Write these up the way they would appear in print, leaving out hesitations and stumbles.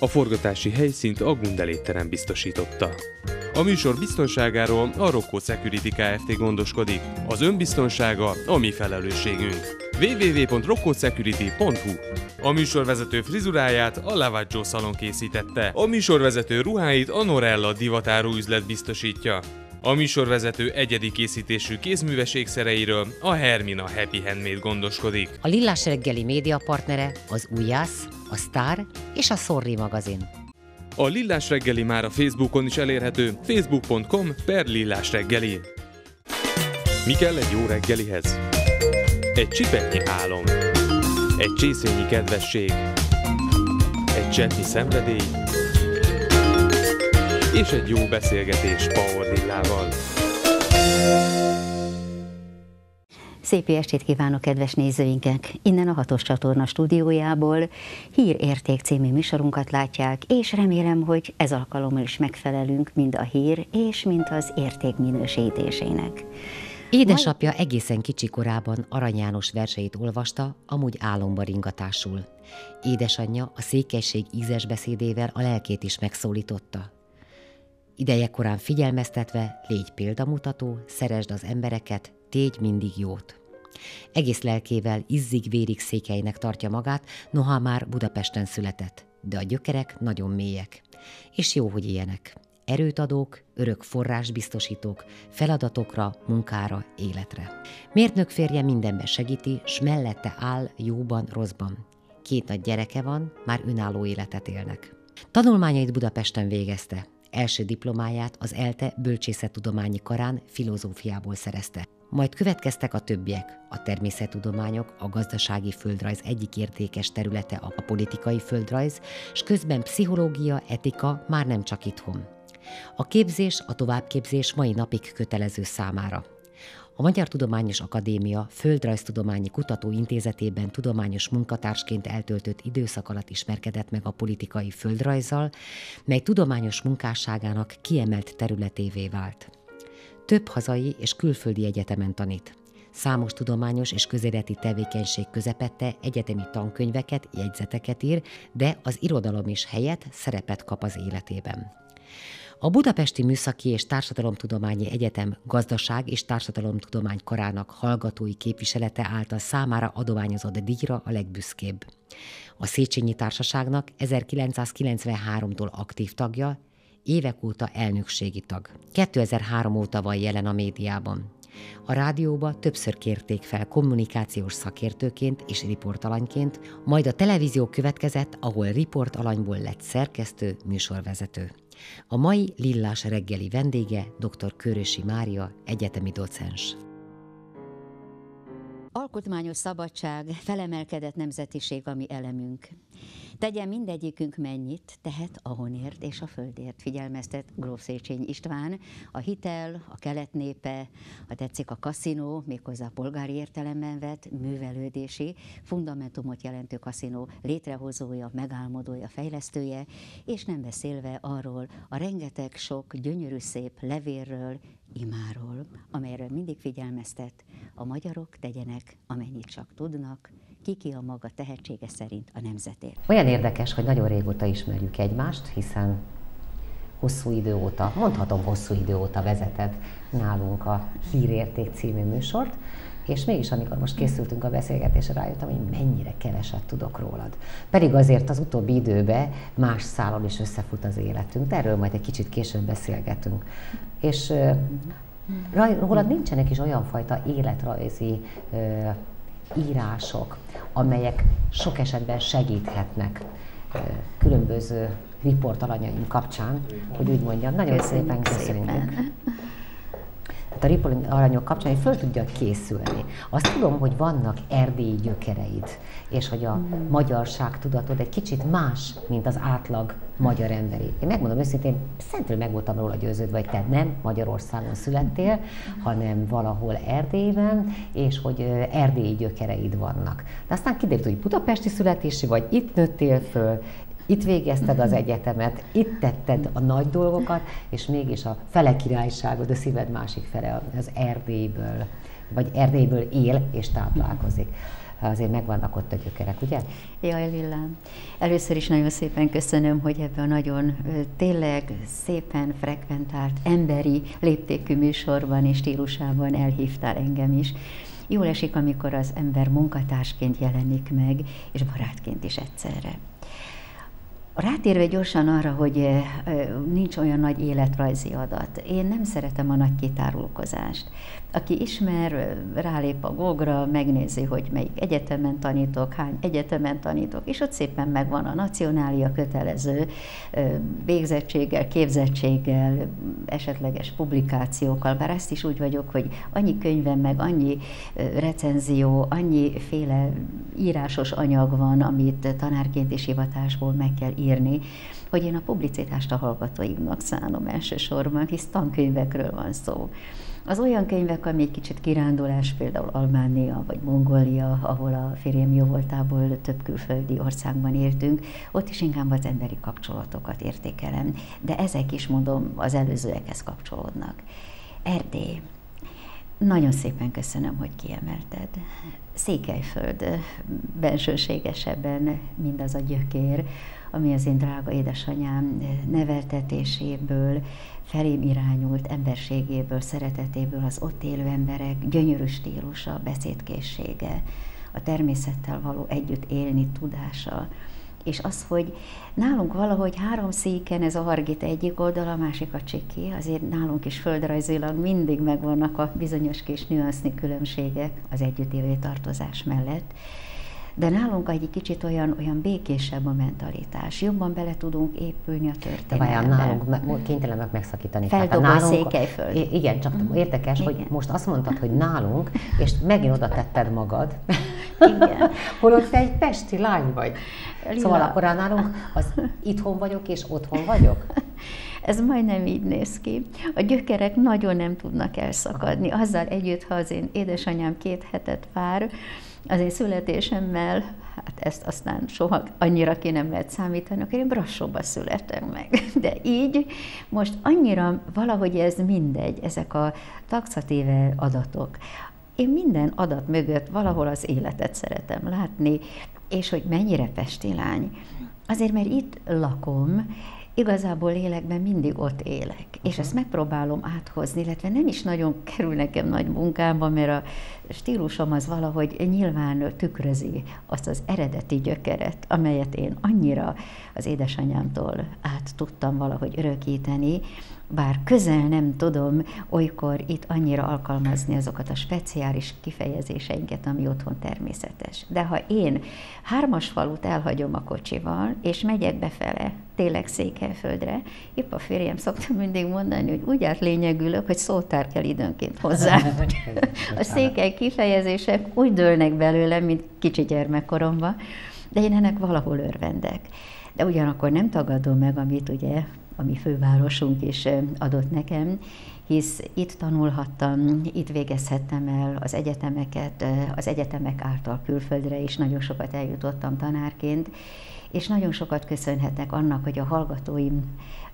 A forgatási helyszínt a Gundel étterem biztosította. A műsor biztonságáról a Rocco Security Kft. Gondoskodik. Az önbiztonsága a mi felelősségünk. www.roccosecurity.hu. A műsorvezető frizuráját a Lavaggio szalon készítette. A műsorvezető ruháit a Norella divatáru üzlet biztosítja. A műsorvezető egyedi készítésű kézműves ékszereiről a Hermina Happy Handmade gondoskodik. A Lillás reggeli média partnere az Újjász, a Sztár és a Sorry magazin. A Lillás reggeli már a Facebookon is elérhető, facebook.com/lillásreggeli. Mi kell egy jó reggelihez? Egy csipetnyi álom, egy csészényi kedvesség, egy cseppnyi szenvedély és egy jó beszélgetés Power Lillával. Szép estét kívánok, kedves nézőinknek! Innen a 6-os csatorna stúdiójából Hírérték című műsorunkat látják, és remélem, hogy ez alkalommal is megfelelünk mind a hír és mind az érték minősítésének. Édesapja egészen kicsi korában Arany János verseit olvasta, amúgy álomba ringatásul. Édesanyja a székelység ízes beszédével a lelkét is megszólította. Ideje korán figyelmeztetve, légy példamutató, szeresd az embereket, tégy mindig jót. Egész lelkével izzig-vérig székelynek tartja magát, noha már Budapesten született, de a gyökerek nagyon mélyek. És jó, hogy ilyenek. Erőt adók, örök forrásbiztosítók, feladatokra, munkára, életre. Mérnök férje mindenben segíti, s mellette áll jóban, rosszban. 2 nagy gyereke van, már önálló életet élnek. Tanulmányait Budapesten végezte. Első diplomáját az ELTE bölcsészettudományi karán filozófiából szerezte. Majd következtek a többiek, a természettudományok, a gazdasági földrajz egyik értékes területe a politikai földrajz, s közben pszichológia, etika már nem csak itthon. A képzés, a továbbképzés mai napig kötelező számára. A Magyar Tudományos Akadémia Földrajztudományi Kutatóintézetében tudományos munkatársként eltöltött időszak alatt ismerkedett meg a politikai földrajzzal, mely tudományos munkásságának kiemelt területévé vált. Több hazai és külföldi egyetemen tanít. Számos tudományos és közéleti tevékenység közepette egyetemi tankönyveket, jegyzeteket ír, de az irodalom is helyet, szerepet kap az életében. A Budapesti Műszaki és Társadalomtudományi Egyetem Gazdaság és Társadalomtudomány karának hallgatói képviselete által számára adományozott díjra a legbüszkébb. A Széchenyi Társaságnak 1993-tól aktív tagja, évek óta elnökségi tag. 2003 óta van jelen a médiában. A rádióba többször kérték fel kommunikációs szakértőként és riportalanyként, majd a televízió következett, ahol riportalanyból lett szerkesztő, műsorvezető. A mai Lillás reggeli vendége dr. Körösi Mária, egyetemi docens. Alkotmányos szabadság, felemelkedett nemzetiség a mi elemünk. Tegyen mindegyikünk mennyit tehet a honért és a földért, figyelmeztet Gróf Széchenyi István. A hitel, a kelet népe, ha tetszik a kaszinó, méghozzá polgári értelemben vett, művelődési, fundamentumot jelentő kaszinó létrehozója, megálmodója, fejlesztője, és nem beszélve arról a rengeteg sok gyönyörű szép levélről, imáról, amelyről mindig figyelmeztet, a magyarok tegyenek, amennyit csak tudnak, ki a maga tehetsége szerint a nemzetért. Olyan érdekes, hogy nagyon régóta ismerjük egymást, hiszen hosszú idő óta, mondhatom hosszú idő óta vezeted nálunk a Hírérték című műsort, és mégis amikor most készültünk a beszélgetésre, rájöttem, hogy mennyire keveset tudok rólad. Pedig azért az utóbbi időben más szálon is összefut az életünk, de erről majd egy kicsit később beszélgetünk. És rólad nincsenek is olyan fajta életrajzi írások, amelyek sok esetben segíthetnek különböző riportalanyaim kapcsán, hogy úgy mondjam. Nagyon szépen köszönjük. Tehát a riportalanyok kapcsán, hogy föl tudjak készülni. Azt tudom, hogy vannak erdélyi gyökereid, és hogy a magyarság tudatod egy kicsit más, mint az átlag magyar emberi. Én megmondom őszintén, szentről meg voltam róla győződve, hogy te nem Magyarországon születtél, hanem valahol Erdélyben, és hogy erdélyi gyökereid vannak. De aztán kiderült, hogy budapesti születésű vagy, itt nőttél föl, itt végezted az egyetemet, itt tetted a nagy dolgokat, és mégis a fele királyságod, a szíved másik fele az Erdélyből, vagy Erdélyből él és táplálkozik. azért megvannak ott a gyökerek, ugye? Jaj, Lillám, először is nagyon szépen köszönöm, hogy ebben a nagyon tényleg szépen frekventált, emberi léptékű műsorban és stílusában elhívtál engem is. Jól esik, amikor az ember munkatársként jelenik meg, és barátként is egyszerre. Rátérve gyorsan arra, hogy nincs olyan nagy életrajzi adat. Én nem szeretem a nagy kitárulkozást. Aki ismer, rálép a Google-ra, megnézi, hogy melyik egyetemen tanítok, hány egyetemen tanítok, és ott szépen megvan a nacionália kötelező végzettséggel, képzettséggel, esetleges publikációkkal, bár ezt is úgy vagyok, hogy annyi könyvem, meg annyi recenzió, annyiféle írásos anyag van, amit tanárként és hivatásból meg kell írni, hogy én a publicitást a hallgatóimnak szánom elsősorban, hisz tankönyvekről van szó. Az olyan könyvek, ami egy kicsit kirándulás, például Almánia vagy Mongólia, ahol a férjem jóvoltából több külföldi országban éltünk, ott is inkább az emberi kapcsolatokat értékelem. De ezek is, mondom, az előzőekhez kapcsolódnak. Erdély. Nagyon szépen köszönöm, hogy kiemelted. Székelyföld bensőségesebben mindaz a gyökér, ami az én drága édesanyám neveltetéséből, felém irányult emberségéből, szeretetéből, az ott élő emberek gyönyörű stílusa, beszédkészsége, a természettel való együtt élni tudása, és az, hogy nálunk valahogy 3 széken ez a Hargita egyik oldal, a másik a Csiki, azért nálunk is földrajzilag mindig megvannak a bizonyos kis nüansznyi különbségek az együttélő tartozás mellett, de nálunk egy kicsit olyan békésebb a mentalitás, jobban bele tudunk épülni a történelembe. De nálunk kénytelen megszakítani. Feldobol Székelyföld. Igen, csak érdekes, igen. Hogy most azt mondtad, hogy nálunk, és megint oda tetted magad. Igen. Holott te egy pesti lány vagy. Szóval akkor nálunk az itthon vagyok és otthon vagyok? Ez majdnem így néz ki. A gyökerek nagyon nem tudnak elszakadni. Azzal együtt, ha az én édesanyám 2 hetet vár, az én születésemmel, hát ezt aztán soha annyira ki nem lehet számítani, akkor én Brassóba születtem meg. De így most annyira valahogy ez mindegy, ezek a taxatíve adatok. Én minden adat mögött valahol az életet szeretem látni, és hogy mennyire pesti lány. Azért, mert itt lakom, igazából lélekben mindig ott élek, és ezt megpróbálom áthozni, illetve nem is nagyon kerül nekem nagy munkába, mert a stílusom az valahogy nyilván tükrözi azt az eredeti gyökeret, amelyet én annyira az édesanyámtól át tudtam valahogy örökíteni, bár közel nem tudom olykor itt annyira alkalmazni azokat a speciális kifejezéseinket, ami otthon természetes. De ha én 3-as falut elhagyom a kocsival, és megyek befele, tényleg Székelyföldre, épp a férjem szoktam mindig mondani, hogy úgy átlényegülök, hogy szótár kell időnként hozzá. A székely kifejezések úgy dőlnek belőlem, mint kicsi gyermekkoromban, de én ennek valahol örvendek. De ugyanakkor nem tagadom meg, amit ugye a mi fővárosunk is adott nekem, hisz itt tanulhattam, itt végezhettem el az egyetemeket, az egyetemek által külföldre is nagyon sokat eljutottam tanárként, és nagyon sokat köszönhetek annak, hogy a hallgatóim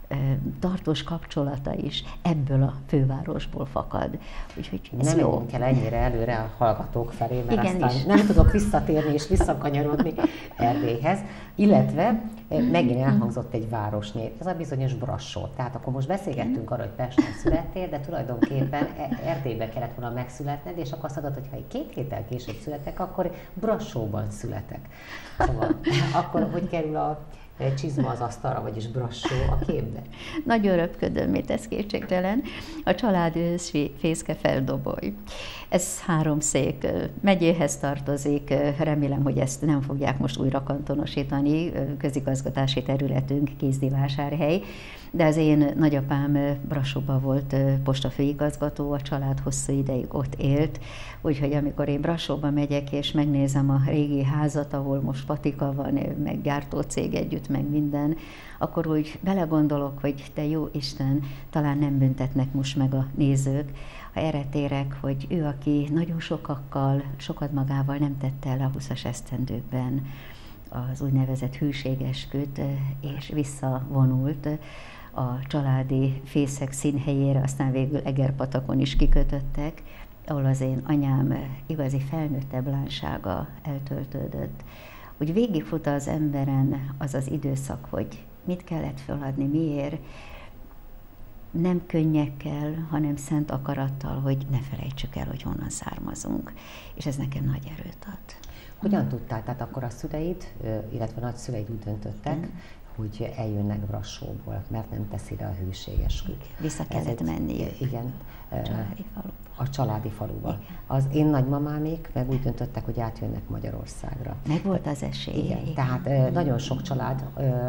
tartós kapcsolata is ebből a fővárosból fakad. Úgyhogy ez nem jó. menjünk el ennyire előre a hallgatók felé, mert Igen, aztán is. nem tudok visszatérni és visszakanyarodni Erdélyhez. Illetve megint elhangzott egy városnév, ez a bizonyos Brassó. Tehát akkor most beszélgettünk arról, hogy Pesten születtél, de tulajdonképpen Erdélybe kellett volna megszületned, és akkor azt mondod, hogy ha 2 héttel később születek, akkor Brassóban születek. Szóval akkor hogy kerül a csizma az asztalra, vagyis Brassó a képbe? Nagyon röpködöm, mert ez kétségtelen. A család ősi Fészke-Feldoboly. Ez 3 szék megyéhez tartozik, remélem, hogy ezt nem fogják most újra kantonosítani, közigazgatási területünk Kézdivásárhely, de az én nagyapám Brassóban volt postafőigazgató, a család hosszú ideig ott élt, úgyhogy amikor én Brassóba megyek és megnézem a régi házat, ahol most patika van, meg gyártócég együtt, meg minden, akkor úgy belegondolok, hogy te jó Isten, talán nem büntetnek most meg a nézők, ha erre térek, hogy ő, aki nagyon sokat magával nem tette el a 20-as esztendőkben az úgynevezett hűségesküt, és visszavonult a családi fészek színhelyére, aztán végül Egerpatakon is kikötöttek. ahol az én anyám igazi felnőttebb lánysága eltöltődött, úgy végigfut az emberen az az időszak, hogy mit kellett feladni, miért, nem könnyekkel, hanem szent akarattal, hogy ne felejtsük el, hogy honnan származunk. És ez nekem nagy erőt ad. Hogyan tudtál? Tehát akkor a szüleid, illetve nagyszüleid úgy döntöttek, hogy eljönnek Brassóból, mert nem teszi le a hűséges út. Vissza kellett menni. Igen. Családi faluba. A családi faluba. Az én nagymamámék meg úgy döntöttek, hogy átjönnek Magyarországra. Meg volt az esélye. Igen. Tehát nagyon sok család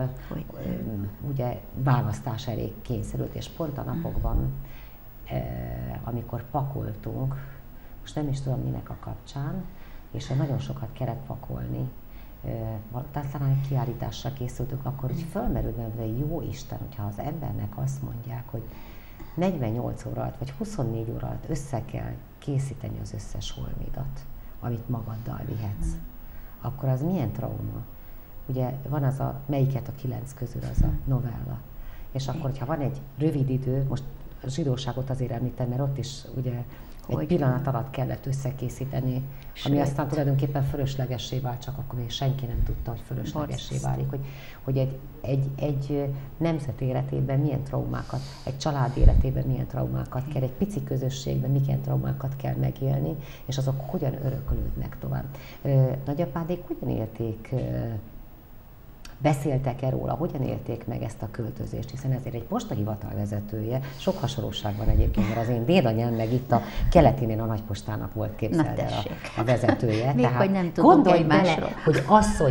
ugye választás elé kényszerült, és pont a napokban, amikor pakoltunk, most nem is tudom minek a kapcsán, és nagyon sokat kellett pakolni, talán egy kiállításra készültünk, akkor úgy fölmerült bennem, hogy jó Isten, hogyha az embernek azt mondják, hogy 48 óra alatt, vagy 24 óra alatt össze kell készíteni az összes holmidat, amit magaddal vihetsz, akkor az milyen trauma? Ugye van az melyiket a 9 közül az a novella. És akkor, hogyha van egy rövid idő, most a zsidóságot azért említem, mert ott is ugye egy pillanat alatt kellett összekészíteni, ami aztán tulajdonképpen fölöslegessé vált, csak akkor még senki nem tudta, hogy fölöslegessé válik, hogy egy nemzet életében milyen traumákat, egy család életében milyen traumákat kell, egy pici közösségben milyen traumákat kell megélni, és azok hogyan öröklődnek tovább. Nagyapádék hogyan élték, beszéltek-e róla, hogyan élték meg ezt a költözést, hiszen ezért egy postahivatal vezetője, sok hasonlóság van egyébként, mert az én dédanyám meg itt a Keleténél a nagypostának volt, képzeld el a vezetője. Még hogy nem tudom, gondolj bele, hogy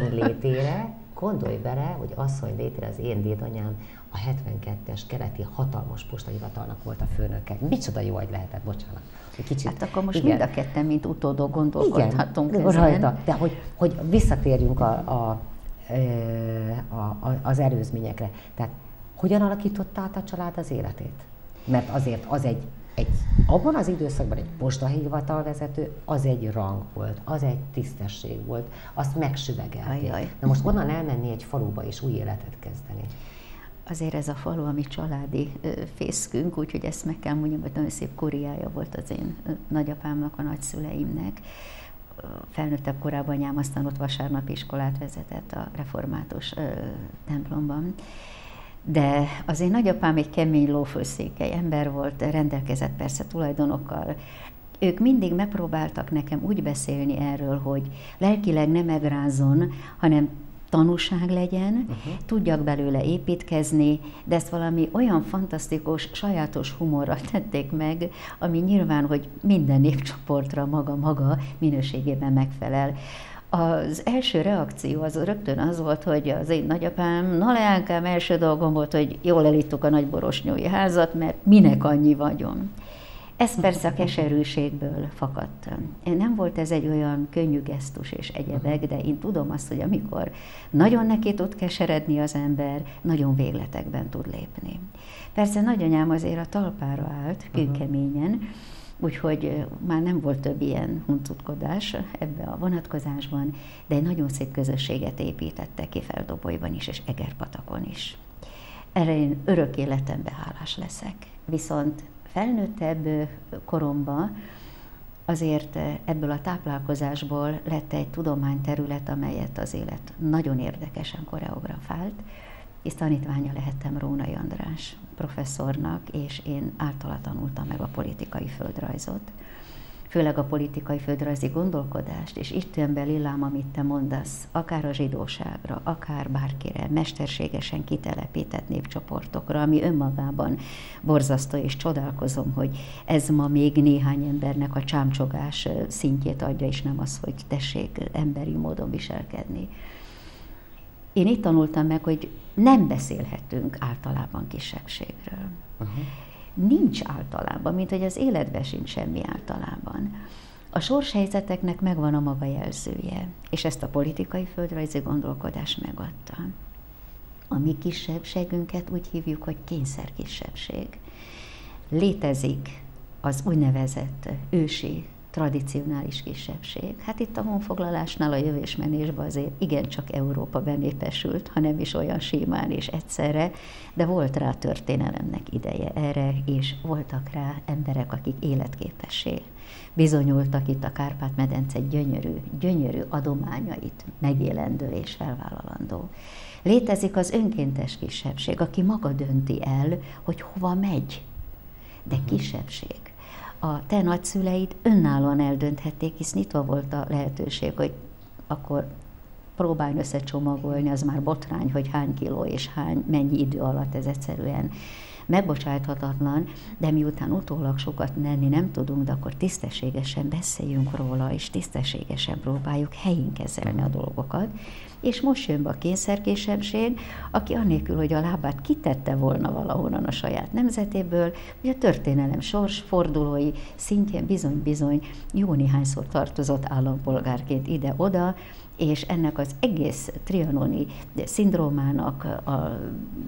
asszony létére az én dédanyám a 72-es keleti hatalmas postahivatalnak volt a főnöke. Micsoda jó agy lehetett, bocsánat. Kicsit. Hát akkor most mind a ketten, mint utódok gondolkodhatunk ezen. Rajta, de hogy visszatérjünk az előzményekre. Tehát hogyan alakította át a család az életét? Mert azért az egy abban az időszakban egy postahivatalvezető, az egy rang volt, az egy tisztesség volt, azt megsüvegelték. Na most onnan elmenni egy faluba és új életet kezdeni. Azért ez a falu, ami családi fészkünk, úgyhogy ezt meg kell mondjam, hogy nagyon szép kuriája volt az én nagyapámnak, a nagyszüleimnek. Felnőttebb korában anyám aztán ott vasárnapi iskolát vezetett a református templomban. De az én nagyapám egy kemény lófőszékely ember volt, rendelkezett persze tulajdonokkal. Ők mindig megpróbáltak nekem úgy beszélni erről, hogy lelkileg ne megrázzon, hanem tanúság legyen, tudjak belőle építkezni, de ezt valami olyan fantasztikus, sajátos humorral tették meg, ami nyilván, hogy minden népcsoportra maga minőségében megfelel. Az első reakció az rögtön az volt, hogy az én nagyapám, na leánkám, első dolgom volt, hogy jól elittuk a nagyborosnyói házat, mert minek annyi vagyon. Ez persze a keserűségből fakadt. Nem volt ez egy olyan könnyű gesztus és egyebek, de én tudom azt, hogy amikor nagyon neki tud keseredni az ember, nagyon végletekben tud lépni. Persze nagyanyám azért a talpára állt, kőkeményen, úgyhogy már nem volt több ilyen huncutkodás ebbe a vonatkozásban, de egy nagyon szép közösséget építettek ki Feldobolyban is, és Egerpatakon is. Erre én örök életemben hálás leszek. Viszont felnőttebb koromban azért ebből a táplálkozásból lett egy tudományterület, amelyet az élet nagyon érdekesen koreografált, és tanítványa lehettem Rónai András professzornak, és én általa tanultam meg a politikai földrajzot, főleg a politikai földrajzi gondolkodást, és itt jön be, Lillám, amit te mondasz, akár a zsidóságra, akár bárkire, mesterségesen kitelepített népcsoportokra, ami önmagában borzasztó, és csodálkozom, hogy ez ma még néhány embernek a csámcsogás szintjét adja, és nem az, hogy tessék emberi módon viselkedni. Én itt tanultam meg, hogy nem beszélhetünk általában kisebbségről. Nincs általában, mint hogy az életben sincs semmi általában. A sorshelyzeteknek megvan a maga jelzője, és ezt a politikai földrajzi gondolkodás megadta. A mi kisebbségünket úgy hívjuk, hogy kényszerkisebbség. Létezik az úgynevezett ősi tradicionális kisebbség. Hát itt a honfoglalásnál, a jövésmenésben azért igencsak Európa benépesült, ha nem is olyan simán és egyszerre, de volt rá történelemnek ideje erre, és voltak rá emberek, akik életképessé bizonyultak itt a Kárpát-medence gyönyörű adományait megélendő és felvállalandó. Létezik az önkéntes kisebbség, aki maga dönti el, hogy hova megy, de kisebbség. A te nagyszüleid önállóan eldönthették, hisz nyitva volt a lehetőség, hogy akkor próbálj összecsomagolni, az már botrány, hogy hány kiló és mennyi idő alatt, ez egyszerűen megbocsáthatatlan, de miután utólag sokat tenni nem tudunk, de akkor tisztességesen beszéljünk róla, és tisztességesen próbáljuk helyén kezelni a dolgokat. És most jön be a kényszerkisebbség, aki annélkül, hogy a lábát kitette volna valahonnan a saját nemzetéből, hogy a történelem sorsfordulói szintjén bizony-bizony jó néhányszor tartozott állampolgárként ide-oda, és ennek az egész trianoni szindrómának a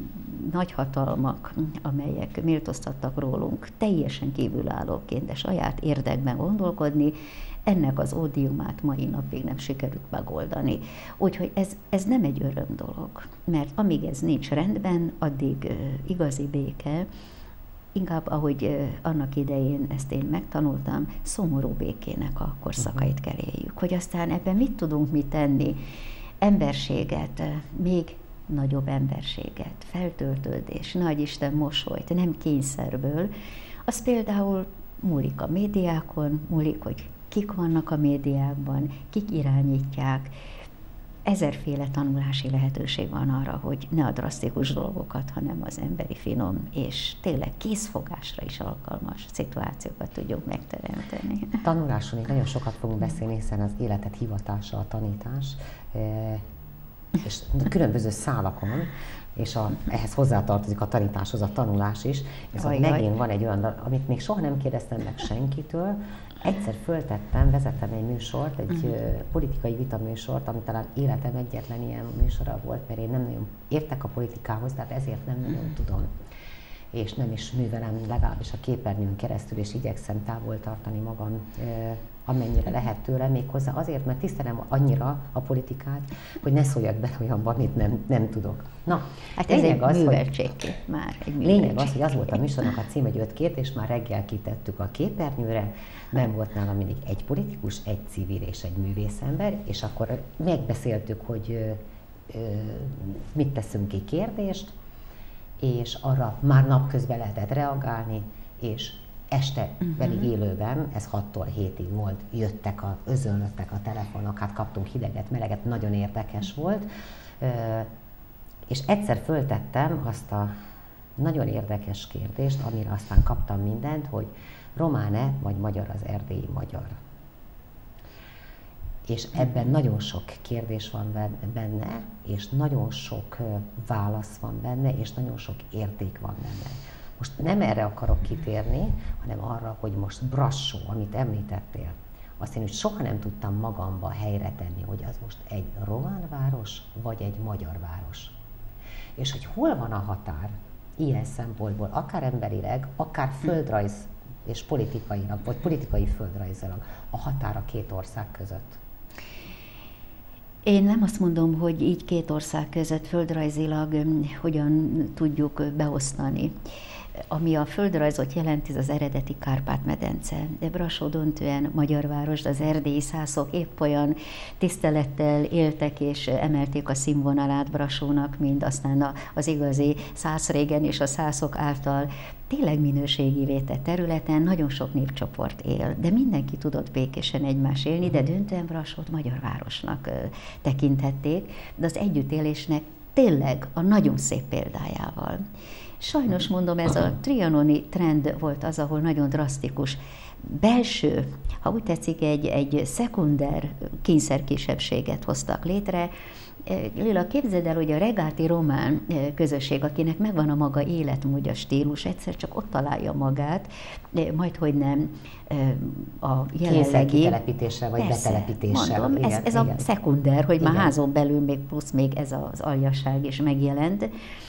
nagyhatalmak, amelyek méltóztattak rólunk, teljesen kívülállóként, de saját érdekben gondolkodni, ennek az ódiumát mai napig nem sikerült megoldani. Úgyhogy ez nem egy öröm dolog, mert amíg ez nincs rendben, addig igazi béke, inkább ahogy annak idején ezt én megtanultam, szomorú békének a korszakait kell éljük. Hogy aztán ebben mit tudunk mi tenni? Emberséget, még nagyobb emberséget, feltöltődés, nagy Isten mosolyt, nem kényszerből, az például múlik a médiákon, múlik, hogy kik vannak a médiákban, kik irányítják. Ezerféle tanulási lehetőség van arra, hogy ne a drasztikus dolgokat, hanem az emberi finom és tényleg készfogásra is alkalmas szituációkat tudjuk megteremteni. Tanulásról még nagyon sokat fogunk beszélni, hiszen az életet hivatása a tanítás, és különböző szálakon, és ehhez hozzátartozik a tanításhoz a tanulás is. Viszont megint van egy olyan, amit még soha nem kérdeztem meg senkitől. Egyszer vezettem egy műsort, egy politikai vitaműsort, ami talán életem egyetlen ilyen műsora volt, mert én nem nagyon értek a politikához, tehát ezért nem nagyon tudom. És nem is művelem legalábbis a képernyőn keresztül, és igyekszem távol tartani magam, amennyire lehet tőle, méghozzá azért, mert tisztelem annyira a politikát, hogy ne szóljak bele olyanban, amit nem tudok. Na, hát ez egy műveltségkép már. Lényeg az, hogy az volt a műsornak a cím, hogy 5 kért, és már reggel kitettük a képernyőre, nem volt nálam mindig egy politikus, egy civil és egy művészember, és akkor megbeszéltük, hogy mit teszünk ki kérdést, és arra már napközben lehetett reagálni, és este pedig élőben, ez 6-tól 7-ig volt, özönlöttek a telefonok, hát kaptunk hideget, meleget, nagyon érdekes volt. És egyszer föltettem azt a nagyon érdekes kérdést, amire aztán kaptam mindent, hogy román-e vagy magyar az erdélyi magyar. És ebben nagyon sok kérdés van benne, és nagyon sok válasz van benne, és nagyon sok érték van benne. Most nem erre akarok kitérni, hanem arra, hogy most Brassó, amit említettél, azt én úgy soha nem tudtam magamba helyre tenni, hogy az most egy román város, vagy egy magyar város. És hogy hol van a határ ilyen szempontból, akár emberileg, akár földrajz és politikailag, vagy politikai földrajzilag a határ a két ország között. Én nem azt mondom, hogy így két ország között földrajzilag hogyan tudjuk beosztani. Ami a földrajzot jelenti, ez az eredeti Kárpát-medence. De Brassó döntően magyar város, de az erdélyi szászok épp olyan tisztelettel éltek és emelték a színvonalát Brassónak, mint aztán az igazi szászrégen és a szászok által tényleg minőségi vétett területen nagyon sok népcsoport él, de mindenki tudott békésen egymás élni, de döntően Brassót magyar városnak tekintették, de az együttélésnek tényleg a nagyon szép példájával. Sajnos mondom, ez a trianoni trend volt az, ahol nagyon drasztikus belső, ha úgy tetszik, egy szekunder kényszerkisebbséget hoztak létre. Lila, képzeld el, hogy a regáti román közösség, akinek megvan a maga életmódja, stílus, egyszer csak ott találja magát, majd hogy nem a jelenlegi... Kitelepítésre vagy betelepítésre. Mondom, ez a szekunder, hogy már házon belül még plusz még ez az aljaság is megjelent.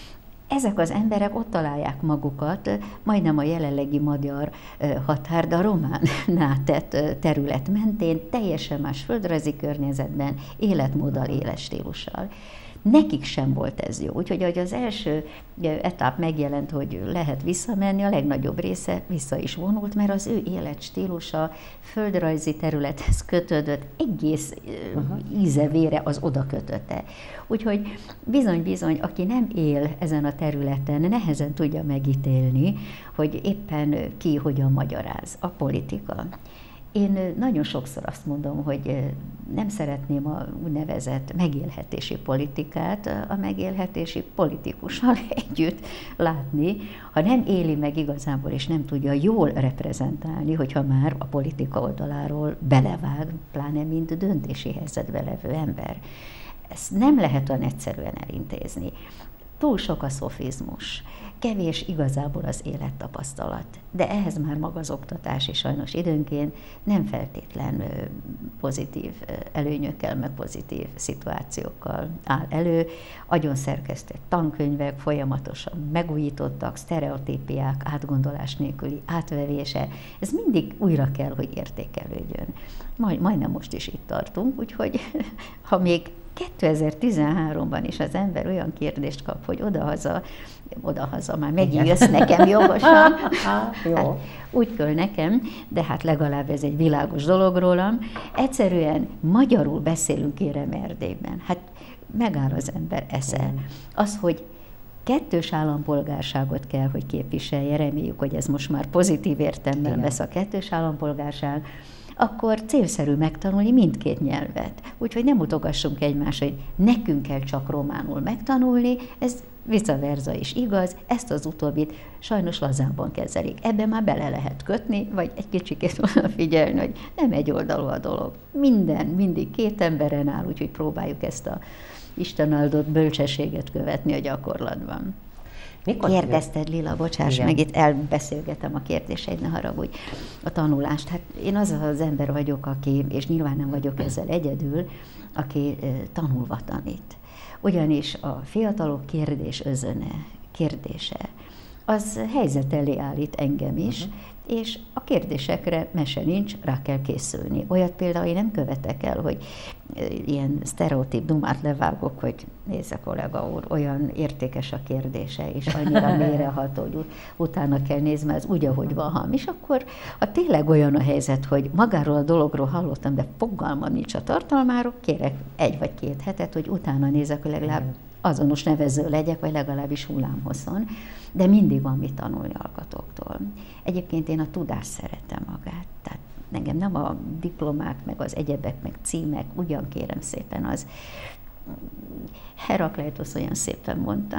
ezek az emberek ott találják magukat, majdnem a jelenlegi magyar határ, de a román tett terület mentén, teljesen más földrajzi környezetben, életmóddal, életstílussal. Nekik sem volt ez jó. Úgyhogy ahogy az első etap megjelent, hogy lehet visszamenni, a legnagyobb része vissza is vonult, mert az ő életstílusa földrajzi területhez kötődött, egész íze-vére az oda kötötte. Úgyhogy bizony-bizony, aki nem él ezen a területen, nehezen tudja megítélni, hogy éppen ki hogyan magyaráz a politika. Én nagyon sokszor azt mondom, hogy nem szeretném a úgynevezett megélhetési politikát a megélhetési politikussal együtt látni, ha nem éli meg igazából, és nem tudja jól reprezentálni, hogyha már a politika oldaláról belevág, pláne mint döntési helyzetbe levő ember. Ezt nem lehet olyan egyszerűen elintézni. Túl sok a szofizmus, kevés igazából az élettapasztalat, de ehhez már maga az oktatás is sajnos időnként nem feltétlen pozitív előnyökkel, meg pozitív szituációkkal áll elő. Agyon szerkesztett tankönyvek folyamatosan megújítottak, sztereotípiák, átgondolás nélküli átvevése, ez mindig újra kell, hogy értékelődjön. Majdnem most is itt tartunk, úgyhogy ha még 2013-ban is az ember olyan kérdést kap, hogy oda-haza már megint jössz nekem jogosan. Jó. Hát, úgy kell nekem, de hát legalább ez egy világos dolog rólam. Egyszerűen magyarul beszélünk Érem Erdélyben. Hát megáll az ember esze. Az, hogy kettős állampolgárságot kell, hogy képviselje, reméljük, hogy ez most már pozitív értelemben vesz a kettős állampolgárság, akkor célszerű megtanulni mindkét nyelvet. Úgyhogy nem mutogassunk egymásra, hogy nekünk kell csak románul megtanulni, ez vice versa is igaz, ezt az utóbbit sajnos lazábban kezelik. Ebben már bele lehet kötni, vagy egy kicsikét odafigyelni, hogy nem egy oldalú a dolog. Minden, mindig két emberen áll, úgyhogy próbáljuk ezt a Isten áldott bölcsességet követni a gyakorlatban. Mikor Kérdezted, Lila, bocsáss meg, itt elbeszélgetem a kérdéseid, ne haragudj, a tanulást. Hát én az ember vagyok, aki, és nyilván nem vagyok ezzel egyedül, aki tanulva tanít. Ugyanis a fiatalok kérdése, az helyzet elé állít engem is, és a kérdésekre mese nincs, rá kell készülni. Olyat például én nem követek el, hogy ilyen sztereotíp dumát levágok, hogy nézze kollega úr, olyan értékes a kérdése, és annyira mélyreható, hogy utána kell nézni, mert ez úgy, ahogy van hamis, akkor ha tényleg olyan a helyzet, hogy magáról a dologról hallottam, de fogalmam nincs a tartalmáról, kérek 1 vagy 2 hetet, hogy utána nézek, hogy legalább azonos nevező legyek, vagy legalábbis hullámhosszon, de mindig van mit tanulni alkotóktól. Egyébként én a tudást szeretem magát, tehát engem nem a diplomák, meg az egyebek, meg címek, ugyan kérem szépen, az Herakleitosz olyan szépen mondta,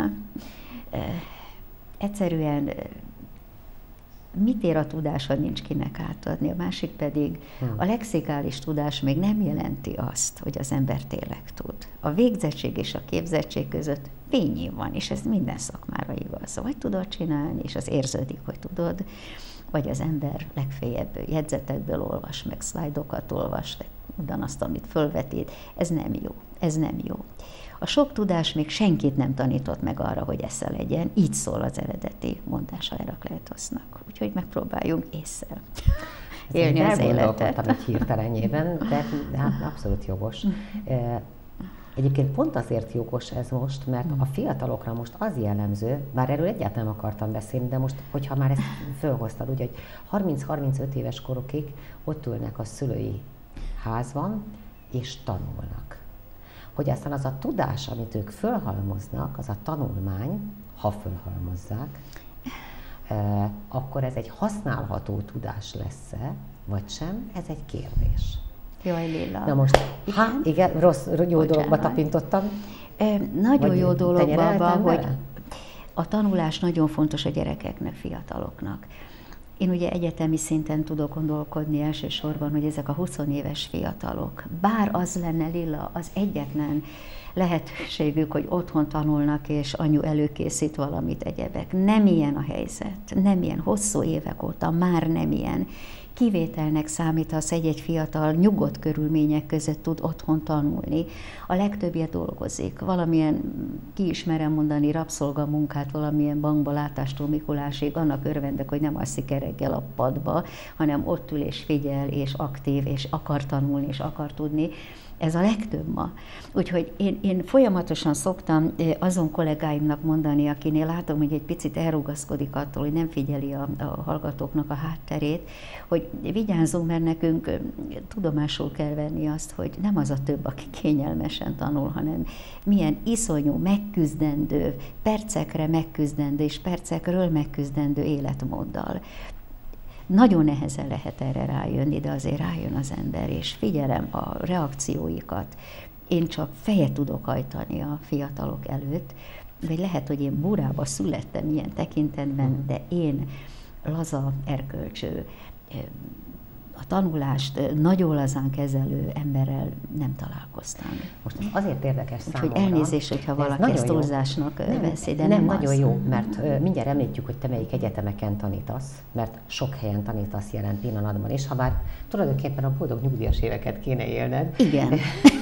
egyszerűen mit ér a tudás, ha nincs kinek átadni, a másik pedig a lexikális tudás még nem jelenti azt, hogy az ember tényleg tud. A végzettség és a képzettség között fényév van, és ez minden szakmára igaz. Vagy tudod csinálni, és az érződik, hogy tudod, vagy az ember legfeljebb jegyzetekből olvas, meg szlájdokat olvas, ugyanazt, amit fölvetít. Ez nem jó. Ez nem jó. A sok tudás még senkit nem tanított meg arra, hogy esze legyen. Így szól az eredeti mondása Herakleitosznak. Úgyhogy megpróbáljunk ésszel élni az életet. Így hirtelenjében, de hát abszolút jogos. Egyébként pont azért jogos ez most, mert a fiatalokra most az jellemző, bár erről egyáltalán nem akartam beszélni, de most, hogyha már ezt fölhoztad, úgy, hogy 30-35 éves korokig ott ülnek a szülői házban, és tanulnak. Hogy aztán az a tudás, amit ők fölhalmoznak, az a tanulmány, ha fölhalmozzák, akkor ez egy használható tudás lesz-e, vagy sem, ez egy kérdés. Jaj, Lilla. Na most, igen, jó dologba tapintottam. Nagyon jó dologban, hogy a tanulás nagyon fontos a gyerekeknek, fiataloknak. Én ugye egyetemi szinten tudok gondolkodni elsősorban, hogy ezek a 20 éves fiatalok, bár az lenne, Lilla, az egyetlen lehetőségük, hogy otthon tanulnak, és anyu előkészít valamit, egyebek. Nem ilyen a helyzet, nem ilyen, hosszú évek óta már nem ilyen. kivételnek számítasz, egy-egy fiatal nyugodt körülmények között tud otthon tanulni. A legtöbbje dolgozik. Valamilyen, ki is merem mondani, rabszolgamunkát, valamilyen bankba látástól Mikulásig, annak örvendek, hogy nem alszik reggel a padba, hanem ott ül és figyel, és aktív, és akar tanulni, és akar tudni. Ez a legtöbb ma. Úgyhogy én folyamatosan szoktam azon kollégáimnak mondani, akinél látom, hogy egy picit elrugaszkodik attól, hogy nem figyeli a hallgatóknak a hátterét, hogy vigyázzunk, mert nekünk tudomásul kell venni azt, hogy nem az a több, aki kényelmesen tanul, hanem milyen iszonyú, megküzdendő, percekre megküzdendő és percekről megküzdendő életmóddal. Nagyon nehezen lehet erre rájönni, de azért rájön az ember, és figyelem a reakcióikat. Én csak fejet tudok hajtani a fiatalok előtt, vagy lehet, hogy én burába születtem ilyen tekintetben, de én laza, erkölcső, a tanulást nagyon lazán kezelő emberrel nem találkoztam. Most azért érdekes számomra. Úgyhogy elnézést, hogyha valaki ezt túlzásnak veszi, de nem nagyon az. jó, mert mindjárt említjük, hogy te melyik egyetemeken tanítasz, mert sok helyen tanítasz jelen pillanatban, és ha bár tulajdonképpen a boldog nyugdíjas éveket kéne élned. Igen.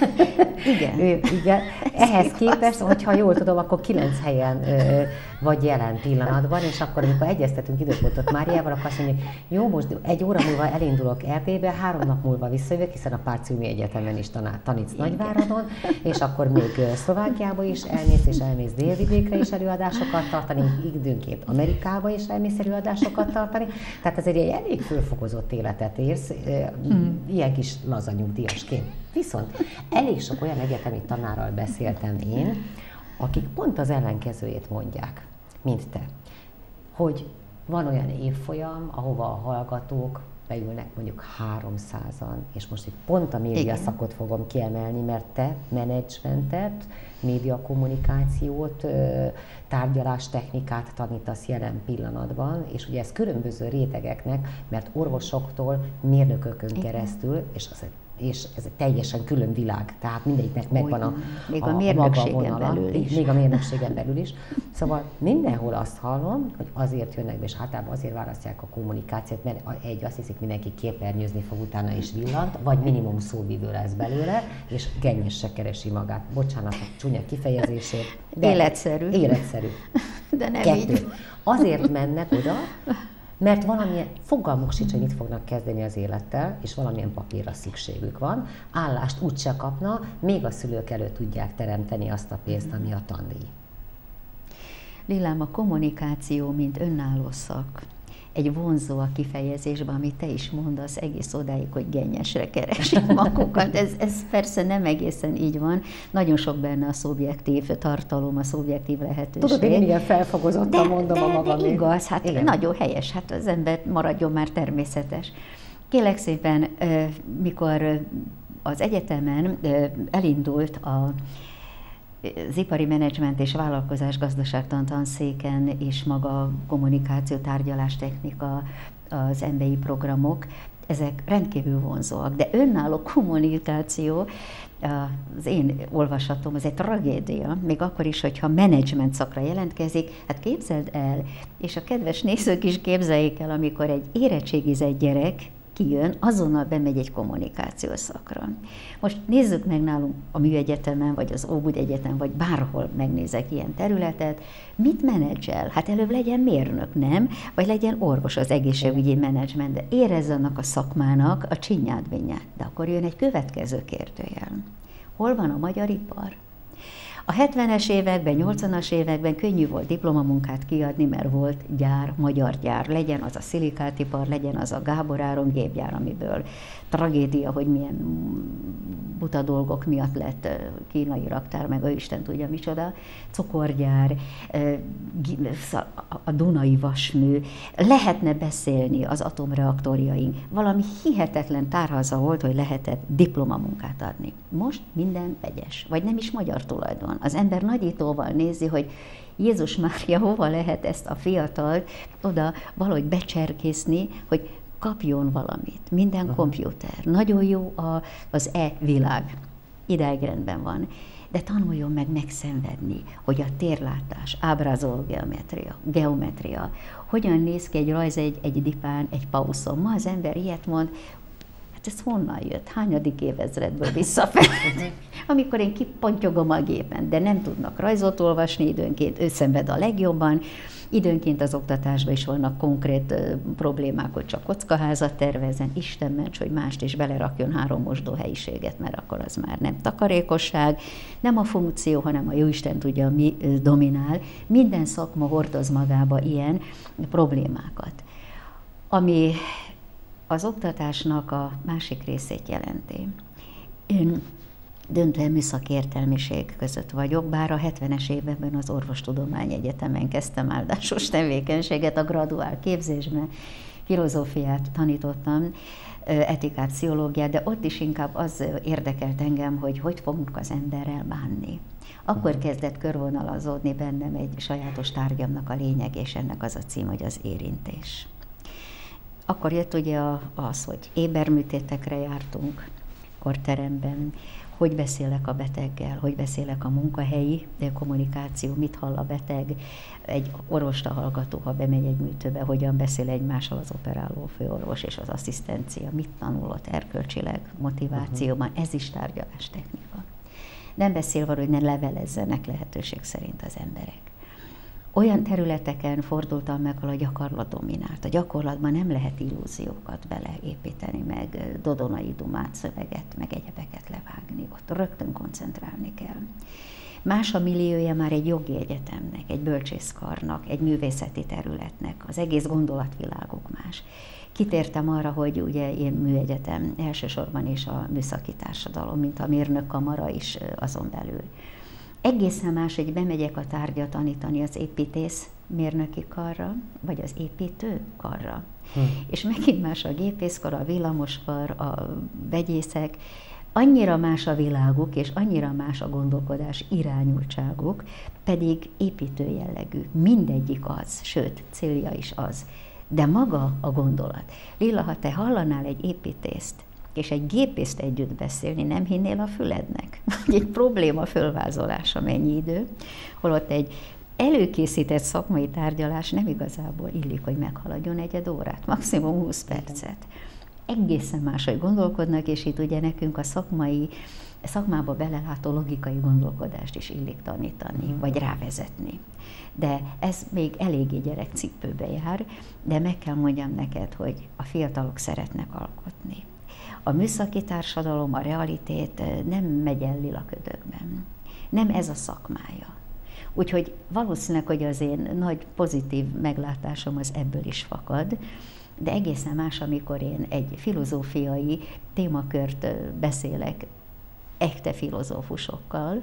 Igen. Ehhez képest, hogyha jól tudom, akkor 9 helyen vagy jelen pillanatban, és akkor, amikor egyeztetünk időpontot Máriával, akkor azt mondja, jó, most 1 óra múlva elindulok Erdélybe, 3 nap múlva visszajövök, hiszen a Párciumi Egyetemen is tanítsz Nagyváradon, és akkor még Szlovákiába is elmész, és elmész Délvidékre is előadásokat tartani, időnként Amerikába is elmész előadásokat tartani. Tehát azért egy elég fölfokozott életet érsz, ilyen kis laza nyugdíjasként. Viszont elég sok olyan egyetemi tanárral beszéltem én, akik pont az ellenkezőjét mondják, mint te. Hogy van olyan évfolyam, ahova a hallgatók beülnek mondjuk 300-an, és most itt pont a média szakot fogom kiemelni, mert te menedzsmentet, médiakommunikációt, tárgyalástechnikát tanítasz jelen pillanatban, és ugye ez különböző rétegeknek, mert orvosoktól mérnökökön keresztül, és ez egy teljesen külön világ, tehát mindegyiknek megvan még a mérnökségen belül is. Még a mérnökségen belül is. Szóval mindenhol azt hallom, hogy azért jönnek be, és általában azért választják a kommunikációt, mert azt hiszik, mindenki képernyőzni fog utána is villant, vagy minimum szóvivő lesz belőle, és gennyesre keresi magát. Bocsánat a csúnya kifejezésért. Életszerű. Életszerű. De nem 2. így. Azért mennek oda, mert valamilyen fogalmuk sincs, hogy mit fognak kezdeni az élettel, és valamilyen papírra szükségük van. Állást úgyse kapna, még a szülők előtt tudják teremteni azt a pénzt, ami a tandíj. Lillám, a kommunikáció, mint önálló szak, egy vonzó a kifejezésben, amit te is mondasz, egész odáig, hogy gennyesre keresik magukat. Ez persze nem egészen így van. Nagyon sok benne a szubjektív tartalom, a szubjektív lehetőség. Tudod, én milyen felfogozottan mondom a magam. De igaz, hát igen. Nagyon helyes, hát az ember maradjon már természetes. Kérlek szépen, mikor az egyetemen elindult az ipari menedzsment és vállalkozás gazdaságtan tanszéken és maga a kommunikáció, tárgyalástechnika, az MBI programok, ezek rendkívül vonzóak, de önálló kommunikáció, az én olvasatom, az egy tragédia, még akkor is, hogyha menedzsment szakra jelentkezik, hát képzeld el, és a kedves nézők is képzeljék el, amikor egy érettségizett gyerek kijön, azonnal bemegy egy kommunikációs szakra. Most nézzük meg nálunk a Műegyetemen, vagy az Óbud Egyetem, vagy bárhol megnézek ilyen területet, mit menedzsel? Hát előbb legyen mérnök, nem? Vagy legyen orvos, az egészségügyi menedzsment, de érezze annak a szakmának a csinyát-binyát. De akkor jön egy következő kérdőjel. Hol van a magyar ipar? A 70-es években, 80-as években könnyű volt diplomamunkát kiadni, mert volt gyár, magyar gyár, legyen az a szilikátipar, legyen az a Gábor Áron gépgyár, amiből tragédia, hogy milyen buta dolgok miatt lett kínai raktár, meg a Isten tudja micsoda, cukorgyár, a Dunai vasmű, lehetne beszélni az atomreaktorjaink, valami hihetetlen tárhaza volt, hogy lehetett diplomamunkát adni. Most minden vegyes, vagy nem is magyar tulajdon. Az ember nagyítóval nézi, hogy Jézus Mária, hova lehet ezt a fiatalt oda valahogy becserkészni, hogy kapjon valamit. Minden kompjúter. Nagyon jó az e-világ. Ideig rendben van. de tanuljon meg megszenvedni, hogy a térlátás, ábrázoló geometria, hogyan néz ki egy rajz egy dipán, egy pauszon. Ma az ember ilyet mond, hát ez honnan jött? Hányadik évezredből visszafelé? Amikor én kipontyogom a gépen, de nem tudnak rajzot olvasni időnként, ő szenved a legjobban. Időnként az oktatásban is vannak konkrét problémák, hogy csak kockaházat tervezzen, Isten ments, hogy mást is belerakjon 3 mosdóhelyiséget, mert akkor az már nem takarékosság, nem a funkció, hanem a jóisten tudja, mi dominál. Minden szakma hordoz magába ilyen problémákat, ami az oktatásnak a másik részét jelenti. Én döntően műszaki értelmiség között vagyok, bár a 70-es években az Orvostudományegyetemen kezdtem áldásos tevékenységet, a graduál képzésben, filozófiát tanítottam, etikát, pszichológiát, de ott is inkább az érdekelt engem, hogy fogunk az emberrel bánni. Akkor kezdett körvonalazódni bennem egy sajátos tárgyamnak a lényeg, és ennek az a cím, hogy az érintés. Akkor jött ugye az, hogy éberműtétekre jártunk korteremben, hogy beszélek a beteggel, hogy beszélek a munkahelyi kommunikáció, mit hall a beteg, egy orvosta hallgató, ha bemegy egy műtőbe, hogyan beszél egymással az operáló főorvos és az asszisztencia, mit tanulott erkölcsileg, motivációban, ez is tárgyalástechnika. Nem beszélve, hogy ne levelezzenek lehetőség szerint az emberek. Olyan területeken fordultam meg, ahol a gyakorlat dominált. A gyakorlatban nem lehet illúziókat beleépíteni, meg dodonai dumát, szöveget, meg egyebeket levágni. Ott rögtön koncentrálni kell. Más a milliója már egy jogi egyetemnek, egy bölcsészkarnak, egy művészeti területnek. Az egész gondolatviláguk más. Kitértem arra, hogy ugye én műegyetem elsősorban is a műszaki társadalom, mint a mérnökkamara is azon belül. Egészen más, hogy bemegyek a tárgyat tanítani az építész mérnöki karra, vagy az építő karra. És megint más a gépészkar, a villamoskar, a vegyészek, annyira más a világuk, és annyira más a gondolkodás irányultságuk, pedig építő jellegű. Mindegyik az, sőt, célja is az. De maga a gondolat. Lilla, ha te hallanál egy építészt, és egy gépészt együtt beszélni, nem hinnél a fülednek. Egy probléma fölvázolása mennyi idő, holott egy előkészített szakmai tárgyalás nem igazából illik, hogy meghaladjon 1 órát, maximum 20 percet. Egészen máshogy gondolkodnak, és itt ugye nekünk a szakmába belelátó logikai gondolkodást is illik tanítani, vagy rávezetni. De ez még eléggé gyerekcipőbe jár, de meg kell mondjam neked, hogy a fiatalok szeretnek alkotni. A műszaki társadalom, a realitét nem megy el lilaködökben. Nem ez a szakmája. Úgyhogy valószínűleg, hogy az én nagy pozitív meglátásom az ebből is fakad, de egészen más, amikor én egy filozófiai témakört beszélek echte filozófusokkal,